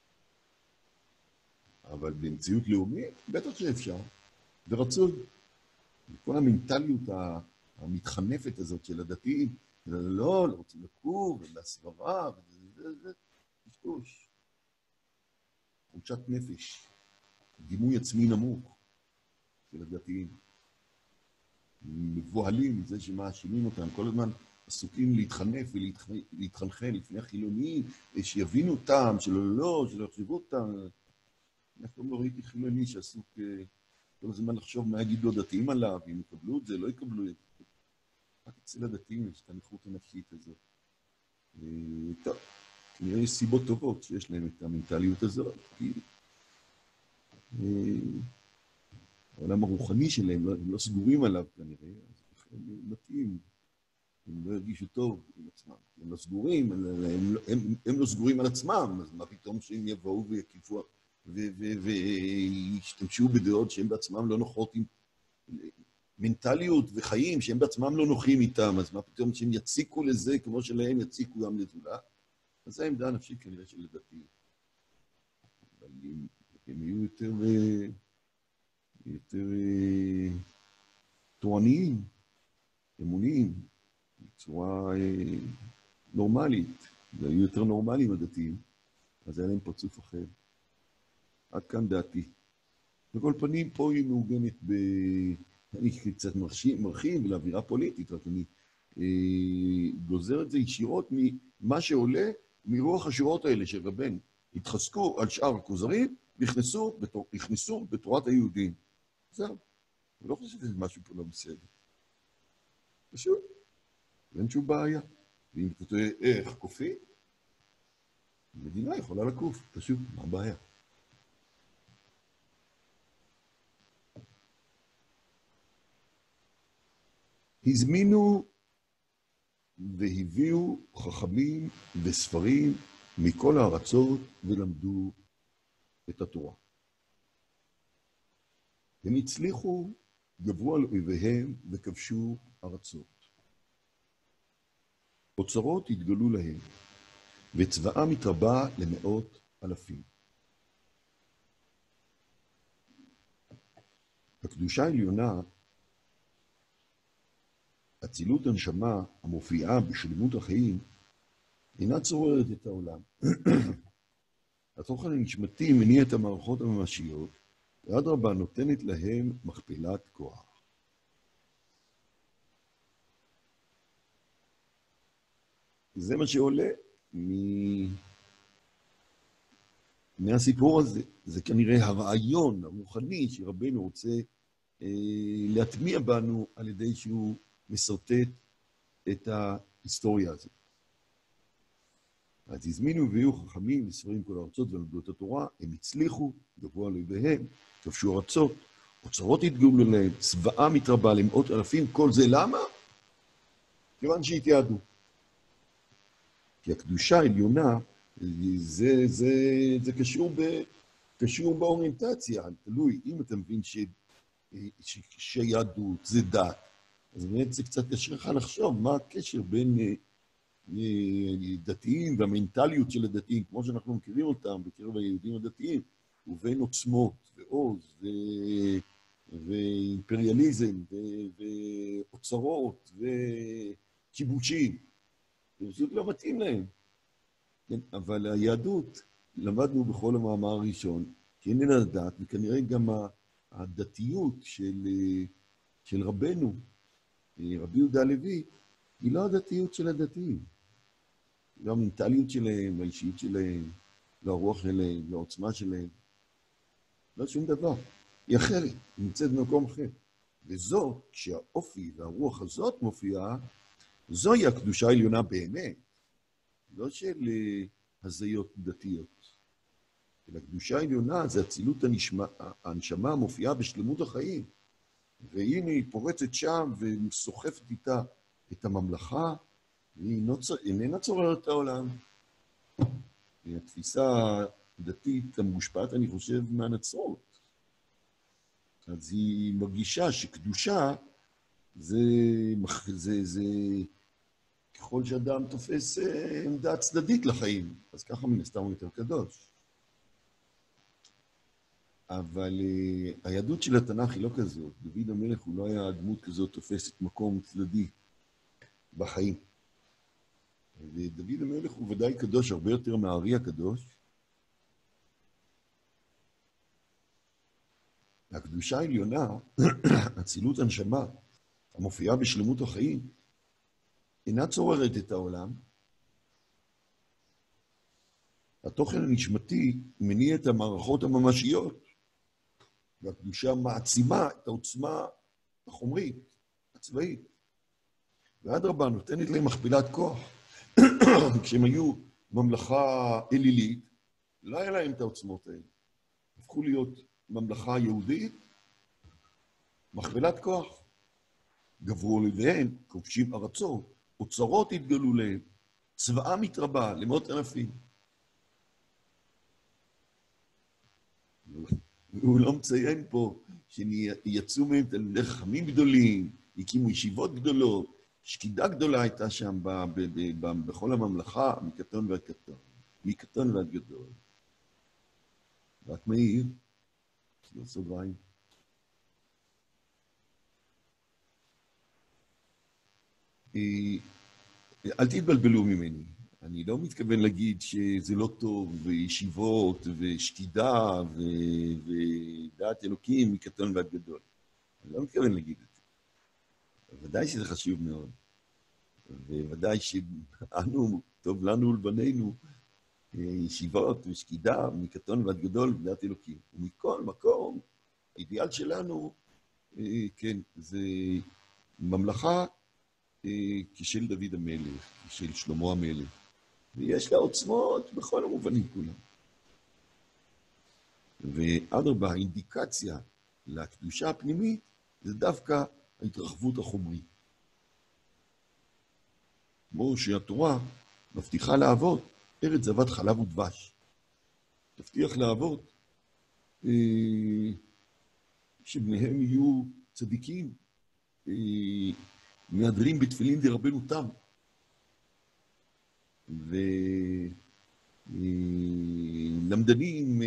אבל במציאות לאומית, בטח שאפשר. ורצוי. כל המנטליות המתחנפת הזאת של הדתיים, לא, לא רוצים לקום, ולהסברה, וזה, זה, זה, תשקוש. חולשת נפש, דימוי עצמי נמוך של הדתיים. מבוהלים מזה שמאשימים אותם, כל הזמן עסוקים להתחנף ולהתחלחל לפני החילוניים, שיבינו אותם, שלא לא, שלא יחשבו אותם. אני אף פעם לא ראיתי חילוני שעסוק כל הזמן לחשוב מה יגידו הדתיים עליו, אם יקבלו את זה, לא יקבלו את זה. רק אצל הדתיים יש את הנכות הנפשית הזאת. טוב, כנראה יש סיבות טובות שיש להם את המנטליות הזאת, כי העולם הרוחני שלהם, הם לא סגורים עליו כנראה, אז הם מתאים, הם לא הרגישו טוב עם עצמם. הם לא סגורים, הם, הם, הם לא סגורים על עצמם, אז מה פתאום שהם יבואו ויקיפו וישתמשו בדעות שהם בעצמם לא נוחות עם מנטליות וחיים שהם בעצמם לא נוחים איתם, אז מה פתאום שהם יציקו לזה כמו שלהם יציקו גם לזולה? אז זו העמדה הנפשית כנראה של לדעתי. אבל הם, הם יהיו יותר, יותר תורניים, אמוניים, בצורה נורמלית, והיו יותר נורמליים הדתיים. אז היה להם פרצוף אחר. עד כאן דעתי. בכל פנים, פה היא מעוגנת ב... אני קצת מרחיב, מרחיב לאווירה פוליטית, רק אני אה, גוזר את זה ישירות ממה שעולה מרוח השורות האלה של רבנו. התחזקו על שאר הכוזרים, נכנסו, בתור, נכנסו בתורת היהודים. זהו. אני לא חושב שזה משהו פה לא בסדר. פשוט. אין שום בעיה. ואם אתה תראה איך קופי, המדינה יכולה לקוף. פשוט, מה הבעיה? הזמינו והביאו חכמים וספרים מכל הארצות ולמדו את התורה. הם הצליחו, גברו על אויביהם וכבשו ארצות. אוצרות התגלו להם, וצבאם התרבה למאות אלפים. הקדושה העליונה, אצילות הנשמה המופיעה בשלמות החיים, אינה צוררת את העולם. התוכן הנשמתי מניע את המערכות הממשיות, ואדרבה נותנת להם מכפלת כוח. זה מה שעולה מ... מהסיפור הזה. זה כנראה הרעיון הרוחני שרבנו רוצה אה, להטמיע בנו על ידי שהוא מסרטט את ההיסטוריה הזאת. אז הזמינו והיו חכמים וספרים כל הארצות ולמדו את התורה, הם הצליחו, גברו על אויביהם, כבשו ארצות, אוצרות התגלו להם, צבאם התרבה למאות אלפים, כל זה למה? כיוון שהתייעדו. כי הקדושה העליונה, זה, זה, זה קשור, ב, קשור באוריינטציה, תלוי, אם אתה מבין ש, ש, שיהדות זה דת, אז באמת זה קצת קשה לך לחשוב מה הקשר בין דתיים והמנטליות של הדתיים, כמו שאנחנו מכירים אותם בקרב היהודים הדתיים, ובין עוצמות ועוז ו... ואימפריאליזם ו... ואוצרות וכיבושים. זה פשוט לא מתאים להם. כן? אבל היהדות, למדנו בכל המאמר הראשון, כי איננה דת, וכנראה גם הדתיות של, של רבנו, רבי יהודה הלוי, היא לא הדתיות של הדתיים. לא המנטליות שלהם, לא האישיות שלהם, לא הרוח שלהם, לא העוצמה שלהם. לא שום דבר. היא אחרת, היא נמצאת במקום אחר. וזאת, כשהאופי והרוח הזאת מופיעה, זוהי הקדושה העליונה באמת. לא של הזיות דתיות. אלא הקדושה העליונה זה אצילות הנשמה, הנשמה המופיעה בשלמות החיים. והנה היא פורצת שם וסוחפת איתה את הממלכה, והיא איננה צוררת את העולם. התפיסה הדתית המושפעת, אני חושב, מהנצרות. אז היא מרגישה שקדושה זה, זה, זה ככל שאדם תופס עמדה צדדית לחיים, אז ככה מן הסתם הוא יותר קדוש. אבל uh, היהדות של התנ"ך היא לא כזאת. דוד המלך הוא לא היה דמות כזאת תופסת מקום צדדי בחיים. ודוד המלך הוא ודאי קדוש הרבה יותר מהארי הקדוש. הקדושה העליונה, אצילות הנשמה, המופיעה בשלמות החיים, אינה צוררת את העולם. התוכן הנשמתי מניע את המערכות הממשיות, והקדושה מעצימה את העוצמה החומרית, הצבאית. ואדרבה נותנת להם מכפלת כוח. כשהם היו ממלכה אלילית, לא היה להם את העוצמות האלה. הפכו להיות ממלכה יהודית, מכפלת כוח. גברו לביהם, כובשים ארצות, אוצרות התגלו להם, צבאם התרבה למאות אלפים. הוא לא מציין פה שיצאו מהם תלמידי חכמים גדולים, הקימו ישיבות גדולות, שקידה גדולה הייתה שם ב- ב- ב- ב- בכל הממלכה, מקטון ועד קטון, מקטון ועד גדול. רק מעיר, לא סוגריים. אל תתבלבלו ממני. אני לא מתכוון להגיד שזה לא טוב, וישיבות, ושקידה, ו- ודעת אלוקים מקטון ועד גדול. אני לא מתכוון להגיד את זה. ודאי שזה חשוב מאוד. וודאי שאנו, טוב לנו ולבנינו, ישיבות ושקידה מקטון ועד גדול ודעת אלוקים. ומכל מקום, האידיאל שלנו, כן, זה ממלכה כשל דוד המלך, כשל שלמה המלך. ויש לה עוצמות בכל המובנים כולם. ואדרבה, האינדיקציה לקדושה הפנימית זה דווקא ההתרחבות החומרית. כמו שהתורה מבטיחה לאבות, ארץ זבת חלב ודבש. תבטיח לאבות אה, שבניהם יהיו צדיקים, אה, מהדרים בתפילין דרבנו תם. ולמדנים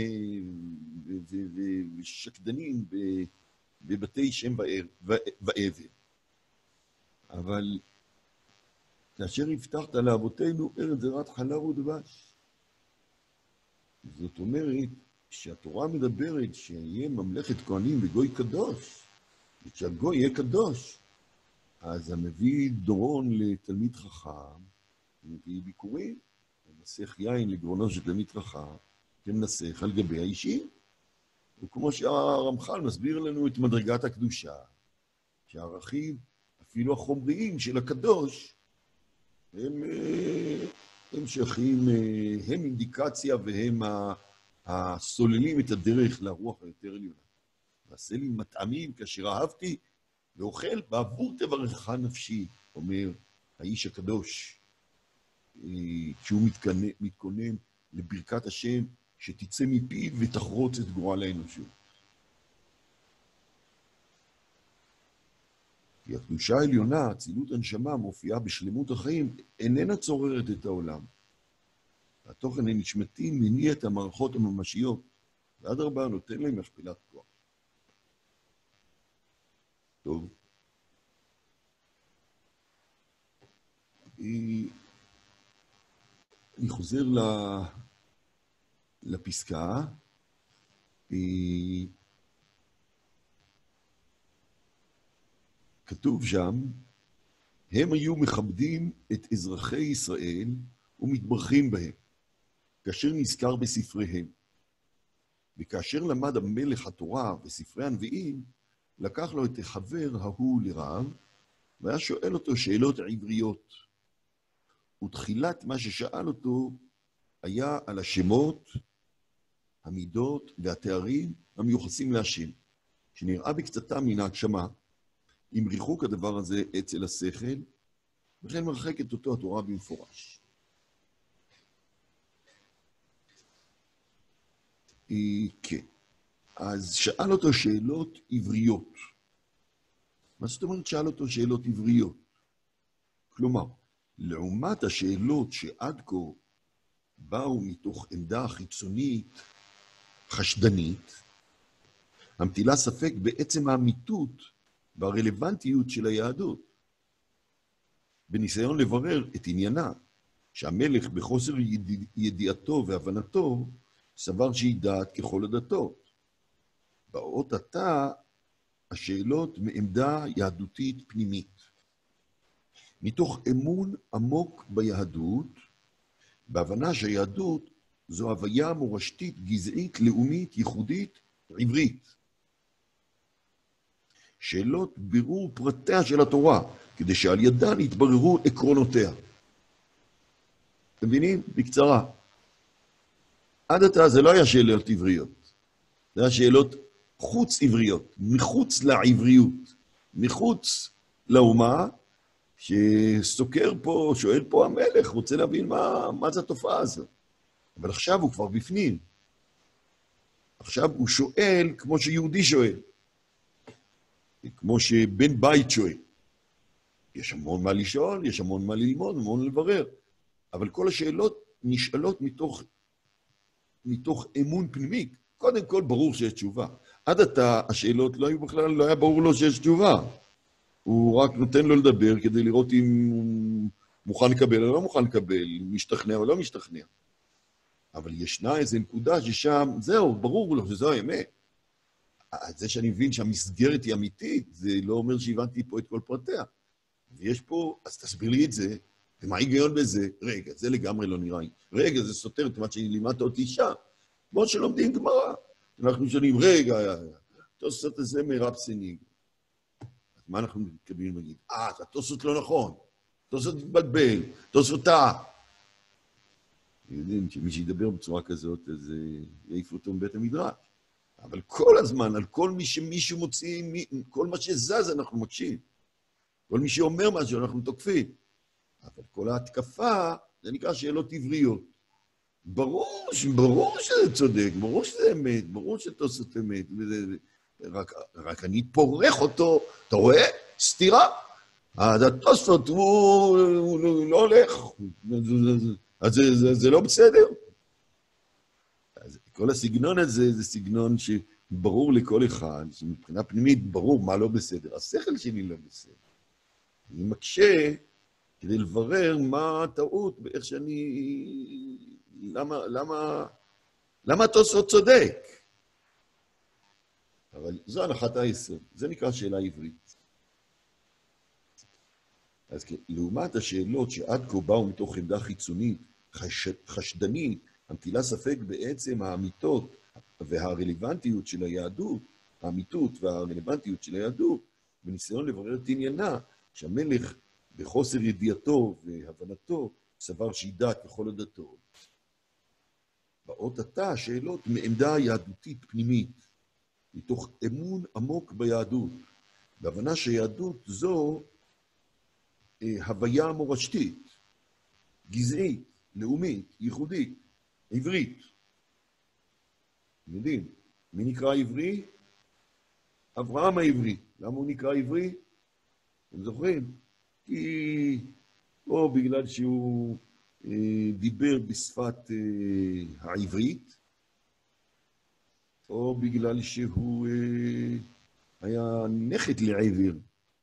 ושקדנים בבתי שם ועבר. אבל כאשר הבטחת לאבותינו ארץ זבת חלב ודבש, זאת אומרת שהתורה מדברת שיהיה ממלכת כהנים וגוי קדוש, וכשהגוי יהיה קדוש, אז המביא דורון לתלמיד חכם, מביא ביקורים, מנסח יין לגרונו של תלמיד חכם, ומנסח על גבי האישים. וכמו שהרמח"ל מסביר לנו את מדרגת הקדושה, שהערכים, אפילו החומריים של הקדוש, הם, הם שייכים, הם אינדיקציה והם הסוללים את הדרך לרוח היותר עליונה. ועשה לי מטעמים כאשר אהבתי, ואוכל בעבור תברך נפשי, אומר האיש הקדוש, כשהוא מתכונן, מתכונן לברכת השם, שתצא מפיו ותחרוץ את גורל האנושות. כי הקדושה העליונה, אצילות הנשמה, מופיעה בשלמות החיים, איננה צוררת את העולם. התוכן הנשמתי מניע את המערכות הממשיות, ואדרבה נותן להם מכפלת כוח. טוב. אני חוזר לפסקה. כתוב שם, הם היו מכבדים את אזרחי ישראל ומתברכים בהם, כאשר נזכר בספריהם. וכאשר למד המלך התורה וספרי הנביאים, לקח לו את החבר ההוא לרב, והיה שואל אותו שאלות עבריות. ותחילת מה ששאל אותו היה על השמות, המידות והתארים המיוחסים להשם, שנראה בקצתם מן ההגשמה, עם ריחוק הדבר הזה אצל השכל, וכן מרחקת אותו התורה במפורש. כן. אז שאל אותו שאלות עבריות. מה זאת אומרת שאל אותו שאלות עבריות? כלומר, לעומת השאלות שעד כה באו מתוך עמדה חיצונית, חשדנית, המטילה ספק בעצם האמיתות והרלוונטיות של היהדות. בניסיון לברר את עניינה, שהמלך בחוסר ידיעתו והבנתו, סבר שהיא דעת ככל הדתות. באות עתה השאלות מעמדה יהדותית פנימית. מתוך אמון עמוק ביהדות, בהבנה שהיהדות זו הוויה מורשתית, גזעית, לאומית, ייחודית, עברית. שאלות בירור פרטיה של התורה, כדי שעל ידן יתבררו עקרונותיה. אתם מבינים? בקצרה. עד עתה זה לא היה שאלות עבריות, זה היה שאלות חוץ עבריות, מחוץ לעבריות, מחוץ לאומה, שסוקר פה, שואל פה המלך, רוצה להבין מה, מה זה התופעה הזאת. אבל עכשיו הוא כבר בפנים. עכשיו הוא שואל כמו שיהודי שואל. כמו שבן בית שואל. יש המון מה לשאול, יש המון מה ללמוד, המון לברר. אבל כל השאלות נשאלות מתוך, מתוך אמון פנימי. קודם כל ברור שיש תשובה. עד עתה השאלות לא היו בכלל, לא היה ברור לו שיש תשובה. הוא רק נותן לו לדבר כדי לראות אם מוכן לקבל או לא מוכן לקבל, משתכנע או לא משתכנע. אבל ישנה איזו נקודה ששם, זהו, ברור לו שזו האמת. זה שאני מבין שהמסגרת היא אמיתית, זה לא אומר שהבנתי פה את כל פרטיה. ויש פה, אז תסביר לי את זה, ומה ההיגיון בזה? רגע, זה לגמרי לא נראה לי. רגע, זה סותר את מה שלימדת אותי שם. כמו שלומדים גמרא. אנחנו שואלים, רגע, תוספות הזה מרב סניג. אז מה אנחנו מתכוונים להגיד? אה, התוספות לא נכון. תוספות מתבלבל, תוספות טעה. יודעים שמי שידבר בצורה כזאת, אז יעיפו אותו מבית המדרש. אבל כל הזמן, על כל מי שמישהו מוציא, כל מה שזז אנחנו מקשיב. כל מי שאומר משהו אנחנו תוקפים. אבל כל ההתקפה, זה נקרא שאלות עבריות. ברור, ברור שזה צודק, ברור שזה אמת, ברור שתוספות אמת. רק, רק אני פורח אותו, אתה רואה? סתירה. אז התוספות הוא, הוא, הוא לא הולך. אז זה, זה, זה לא בסדר. אז כל הסגנון הזה זה סגנון שברור לכל אחד, שמבחינה פנימית ברור מה לא בסדר. השכל שלי לא בסדר. אני מקשה כדי לברר מה הטעות באיך שאני... למה, למה, למה התוספות צודק? אבל זו הנחת היסוד. זה נקרא שאלה עברית. אז לעומת השאלות שעד כה באו מתוך עמדה חיצונית, חש... חשדנית, המטילה ספק בעצם האמיתות והרלוונטיות של היהדות, האמיתות והרלוונטיות של היהדות, בניסיון לברר את עניינה, שהמלך בחוסר ידיעתו והבנתו סבר שידע ככל הדתות. באות עתה השאלות מעמדה יהדותית פנימית, מתוך אמון עמוק ביהדות, בהבנה שהיהדות זו הוויה מורשתית, גזעית, לאומית, ייחודית, עברית. אתם יודעים, מי נקרא עברי? אברהם העברי. למה הוא נקרא עברי? אתם זוכרים? כי או בגלל שהוא אה, דיבר בשפת אה, העברית, או בגלל שהוא אה, היה נכד לעבר.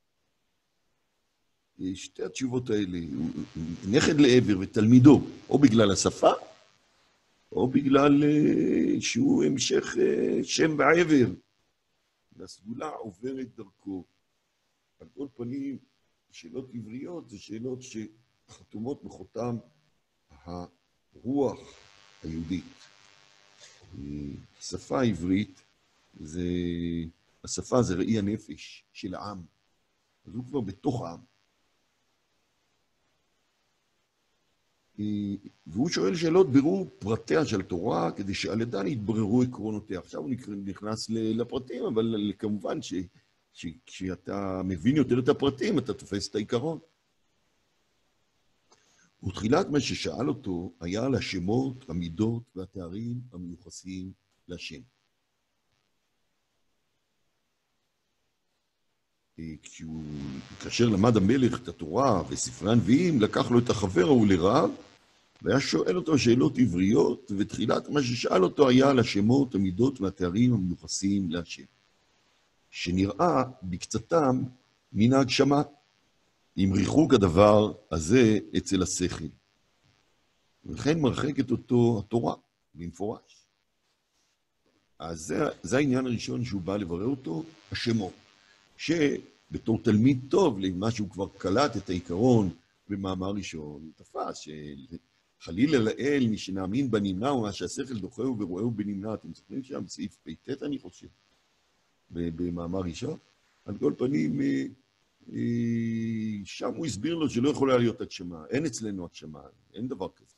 שתי התשובות האלה, נכד לעבר ותלמידו, או בגלל השפה, או בגלל שהוא המשך שם בעבר. והסגולה עוברת דרכו. על כל פנים, שאלות עבריות זה שאלות שחתומות בחותם הרוח היהודית. השפה העברית, זה, השפה זה ראי הנפש של העם. אז הוא כבר בתוך העם. והוא שואל שאלות בירור פרטיה של התורה, כדי שעל ידן יתבררו עקרונותיה. עכשיו הוא נכנס לפרטים, אבל כמובן שכשאתה מבין יותר את הפרטים, אתה תופס את העיקרון. ותחילת מה ששאל אותו היה על השמות, המידות והתארים המיוחסים לשם. כשהוא, כאשר למד המלך את התורה וספרי הנביאים, לקח לו את החבר ההוא לרב, והיה שואל אותו שאלות עבריות, ותחילת מה ששאל אותו היה על השמות, המידות והתארים המיוחסים להשם, שנראה בקצתם מן ההגשמה, עם ריחוק הדבר הזה אצל השכל. וכן מרחקת אותו התורה, במפורש. אז זה, זה העניין הראשון שהוא בא לברר אותו, השמות. שבתור תלמיד טוב, למה שהוא כבר קלט את העיקרון במאמר ראשון, הוא תפס שחלילה לאל, מי שנאמין בנמנע, ומה שהשכל דוחהו ורואהו בנמנע. אתם זוכרים שם, סעיף פ"ט אני חושב, במאמר ראשון. על כל פנים, שם הוא הסביר לו שלא יכולה להיות הגשמה. אין אצלנו הגשמה, אין דבר כזה.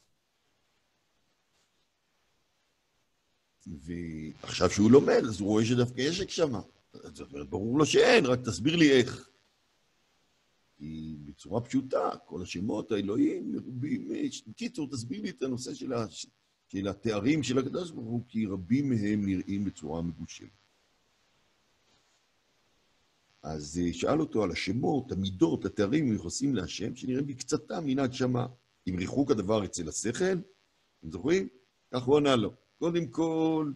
ועכשיו שהוא לומד, אז הוא רואה שדווקא יש הגשמה. זאת אומרת, ברור לו שאין, רק תסביר לי איך. כי בצורה פשוטה, כל השמות האלוהים מרובים, קיצור, תסביר לי את הנושא של, ה... של התארים של הקדוש ברוך הוא, כי רבים מהם נראים בצורה מגושמת. אז שאל אותו על השמות, המידות, התארים מיוחסים להשם, שנראים בקצתם מן ההגשמה, עם ריחוק הדבר אצל השכל. אתם זוכרים? כך הוא ענה לו. קודם כל,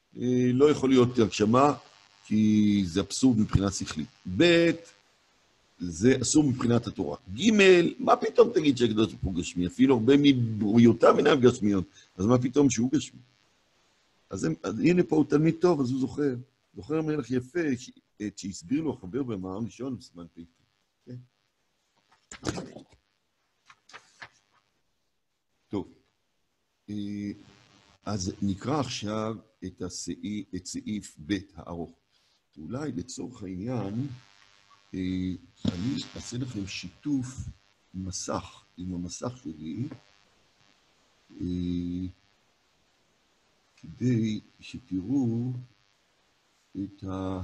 לא יכול להיות הגשמה, כי זה אבסורד מבחינה שכלית. ב', זה אסור מבחינת התורה. ג', מה פתאום תגיד שהקדוש ברוך הוא גשמי? אפילו הרבה מבריאותיו אינם גשמיות, אז מה פתאום שהוא גשמי? אז, הם, אז הנה פה הוא תלמיד טוב, אז הוא זוכר. זוכר מלך יפה, שהסביר לו החבר במאמר ראשון בסימן פ"ט. כן? טוב. אז נקרא עכשיו את, הסעיף, את סעיף ב' הארוך. אולי לצורך העניין, אני אעשה לכם שיתוף מסך עם המסך שלי, כדי שתראו את ה...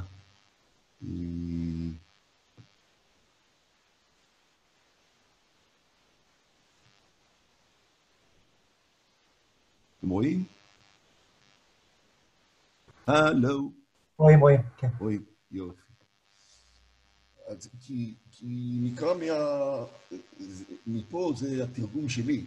אתם רואים? הלו. רואים, רואים, כן. רואים, יופי. אז כי, כי נקרא מה... מפה זה התרגום שלי.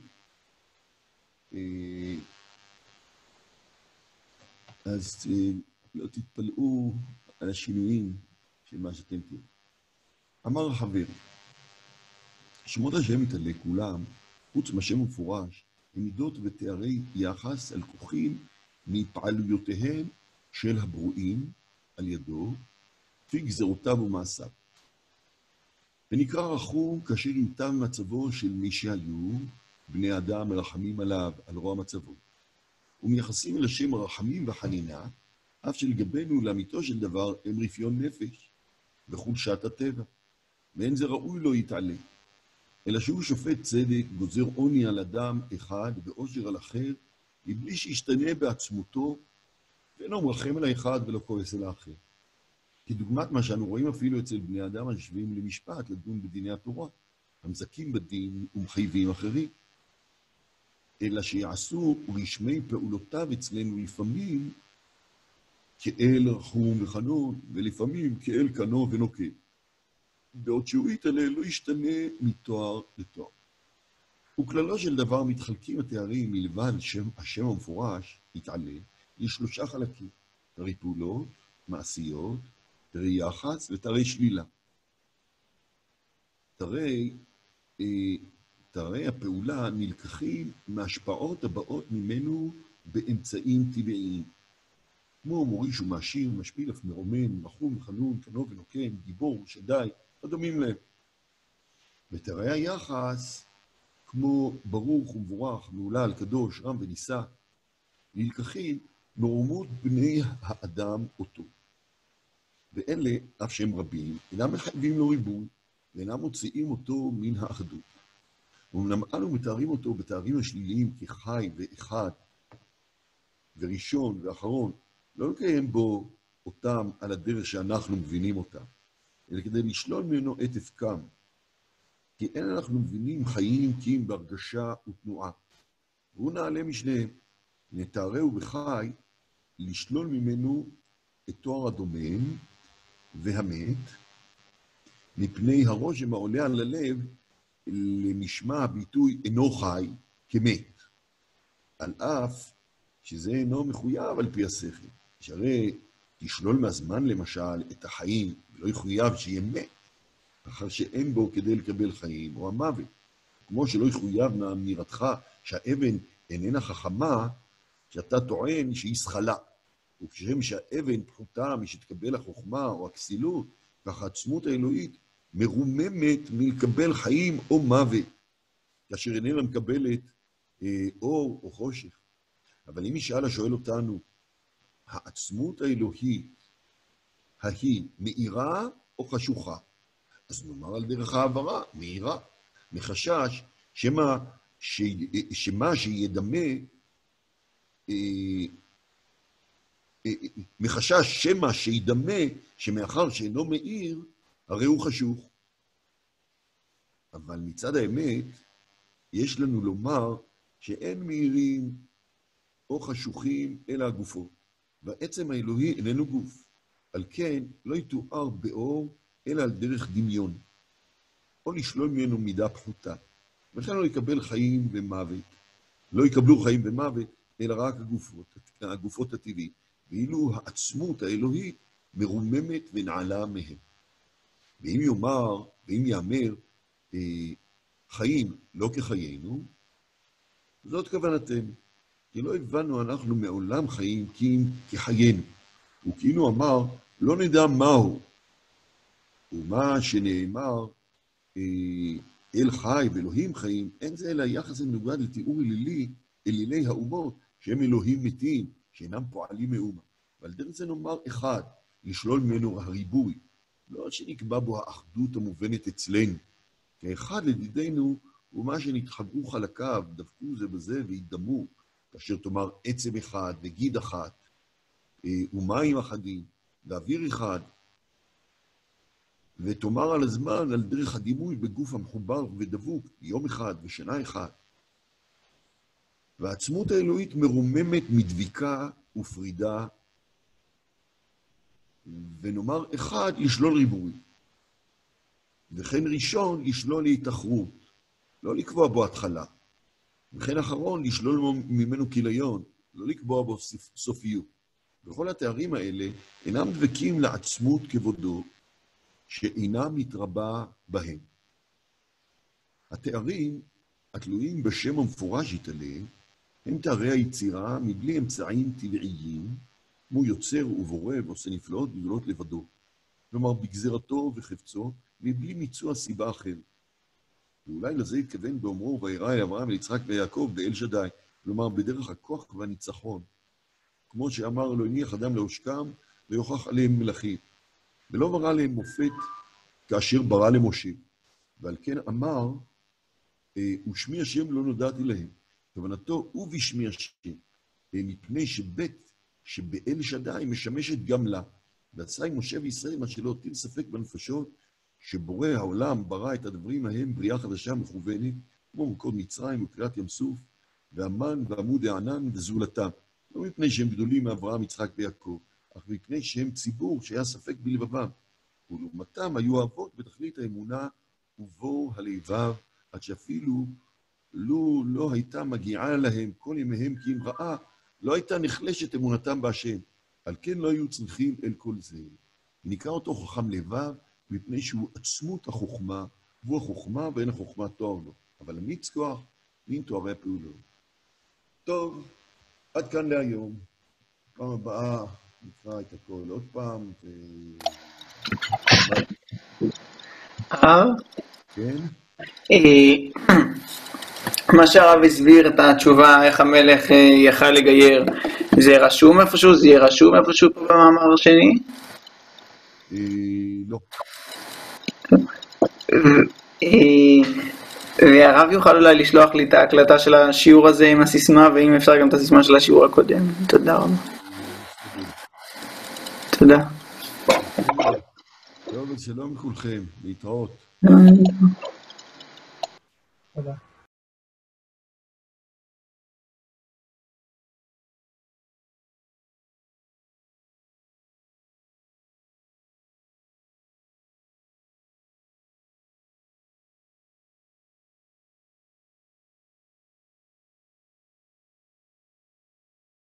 אז לא תתפלאו על השינויים של מה שאתם תראו. אמר החבר, שמות השם מתעלה כולם, חוץ מהשם המפורש, הם מידות ותארי יחס על כוחים מפעלויותיהם של הברואים על ידו, לפי גזרותיו ומעשיו. ונקרא רחום כאשר יוטב מצבו של מי שהיו, בני אדם מרחמים עליו, על רוע מצבו. ומייחסים אל השם רחמים וחנינה, אף שלגבינו לאמיתו של דבר הם רפיון נפש וחולשת הטבע. ואין זה ראוי לא יתעלה. אלא שהוא שופט צדק, גוזר עוני על אדם אחד ועושר על אחר, מבלי שישתנה בעצמותו, ואינו מרחם על האחד ולא כועס על האחר. כדוגמת מה שאנו רואים אפילו אצל בני אדם השווים למשפט, לדון בדיני התורה, המזכים בדין ומחייבים אחרים. אלא שיעשו רשמי פעולותיו אצלנו לפעמים כאל רחום וחנון, ולפעמים כאל קנו ונוקה. בעוד שהוא יתעלה לא ישתנה מתואר לתואר. וכללו של דבר מתחלקים התארים מלבד שם, השם המפורש, יתעלה, לשלושה חלקים, תארי פעולות, מעשיות, תארי יחס ותארי שלילה. תארי, אה, תארי הפעולה נלקחים מהשפעות הבאות ממנו באמצעים טבעיים. כמו מוריש ומעשיר, משפיל אף מרומם, רחום, חנון, קנו ונוקם, גיבור, שדי, הדומים להם. ותארי היחס, כמו ברוך ומבורך, מעולל, קדוש, רם ונישא, נלקחים מרומות בני האדם אותו. ואלה, אף שהם רבים, אינם מחייבים לו ריבוי, ואינם מוציאים אותו מן האחדות. ואומנם אנו מתארים אותו בתארים השליליים כחי ואחד, וראשון ואחרון, לא לקיים בו אותם על הדרך שאנחנו מבינים אותם, אלא כדי לשלול ממנו את הפקם. כי אין אנחנו מבינים חיים כי אם בהרגשה ותנועה. והוא נעלה משניהם, נתארהו בחי, לשלול ממנו את תואר הדומם והמת, מפני הרושם העולה על הלב, למשמע הביטוי אינו חי כמת. על אף שזה אינו מחויב על פי השכל. שהרי תשלול מהזמן למשל את החיים, ולא יחויב שיהיה מת, אחר שאין בו כדי לקבל חיים, או המוות. כמו שלא יחויב מאמירתך שהאבן איננה חכמה, שאתה טוען שהיא שכלה. וכשם שהאבן פחותה משתקבל החוכמה או הכסילות, כך העצמות האלוהית מרוממת מלקבל חיים או מוות, כאשר איננה מקבלת אה, אור או חושך. אבל אם ישאל השואל אותנו, העצמות האלוהית, ההיא מאירה או חשוכה? אז נאמר על דרך העברה, מאירה, מחשש שמה, ש... שמה שידמה, מחשש שמה שידמה שמאחר שאינו מאיר, הרי הוא חשוך. אבל מצד האמת, יש לנו לומר שאין מאירים או חשוכים אלא הגופות. והעצם האלוהי איננו גוף. על כן לא יתואר באור אלא על דרך דמיון, או לשלול ממנו מידה פחותה. ולכן לא יקבל חיים ומוות. לא יקבלו חיים ומוות, אלא רק הגופות, הגופות הטבעי. ואילו העצמות האלוהית מרוממת ונעלה מהם. ואם יאמר, ואם יאמר, אה, חיים לא כחיינו, זאת כוונתנו. כי לא הבנו אנחנו מעולם חיים כי אם כחיינו. וכאילו אמר, לא נדע מהו. ומה שנאמר, אל חי ואלוהים חיים, אין זה אלא יחס המנוגד לתיאור אלילי, אלילי האומות, שהם אלוהים מתים, שאינם פועלים מאומה. ועל דרך זה נאמר אחד, לשלול ממנו הריבוי, לא שנקבע בו האחדות המובנת אצלנו. כאחד לדידנו הוא מה שנתחברו חלקיו, דפקו זה בזה והתדמו, כאשר תאמר עצם אחד וגיד אחת, ומים אחדים, ואוויר אחד, ותאמר על הזמן, על דרך הדימוי בגוף המחובר ודבוק, יום אחד ושנה אחד. והעצמות האלוהית מרוממת מדביקה ופרידה, ונאמר אחד לשלול ריבוי, וכן ראשון לשלול להתאחרות, לא לקבוע בו התחלה, וכן אחרון לשלול ממנו כיליון, לא לקבוע בו סופיות. וכל התארים האלה אינם דבקים לעצמות כבודו, שאינם מתרבה בהם. התארים התלויים בשם המפורש יתעלה, הם תארי היצירה מבלי אמצעים טבעיים, כמו יוצר ובורא ועושה נפלאות גדולות לבדו. כלומר, בגזרתו וחפצו, מבלי מיצוע סיבה אחרת. ואולי לזה התכוון באומרו, וירא אל אברהם, אל יצחק ויעקב, באל שדי, כלומר, בדרך הכוח והניצחון. כמו שאמר לא הניח אדם לעושקם, ויוכח עליהם מלאכים. ולא ברא להם מופת כאשר ברא למשה. ועל כן אמר, ושמי השם לא נודעתי להם. כוונתו, ובשמי השם, מפני שבית שבאל שדי משמשת גם לה. ועשה עם משה וישראל, מה שלא הותיר ספק בנפשות, שבורא העולם ברא את הדברים ההם בריאה חדשה מכוונת, כמו מקוד מצרים וקריאת ים סוף, והמן ועמוד הענן וזולתם. לא מפני שהם גדולים מאברהם, יצחק ויעקב, אך מפני שהם ציבור שהיה ספק בלבבם. ולעומתם היו אבות בתכלית האמונה ובו הלבב, עד שאפילו לו לא הייתה מגיעה להם כל ימיהם כי אם ראה, לא הייתה נחלשת אמונתם בהשם. על כן לא היו צריכים אל כל זה. נקרא אותו חכם לבב, מפני שהוא עצמות החוכמה, והוא החוכמה ואין החוכמה תואר לו. אבל אמיץ כוח, מן תוארי הפעולות. טוב, עד כאן להיום. פעם הבאה נקרא את הכל עוד פעם. ו... הרב? כן? מה שהרב הסביר את התשובה, איך המלך יכל לגייר, זה רשום איפשהו? זה יהיה רשום איפשהו פה במאמר השני? לא. והרב יוכל אולי לשלוח לי את ההקלטה של השיעור הזה עם הסיסמה, ואם אפשר גם את הסיסמה של השיעור הקודם. תודה רבה. תודה. טוב, שלום לכולכם, להתראות. תודה.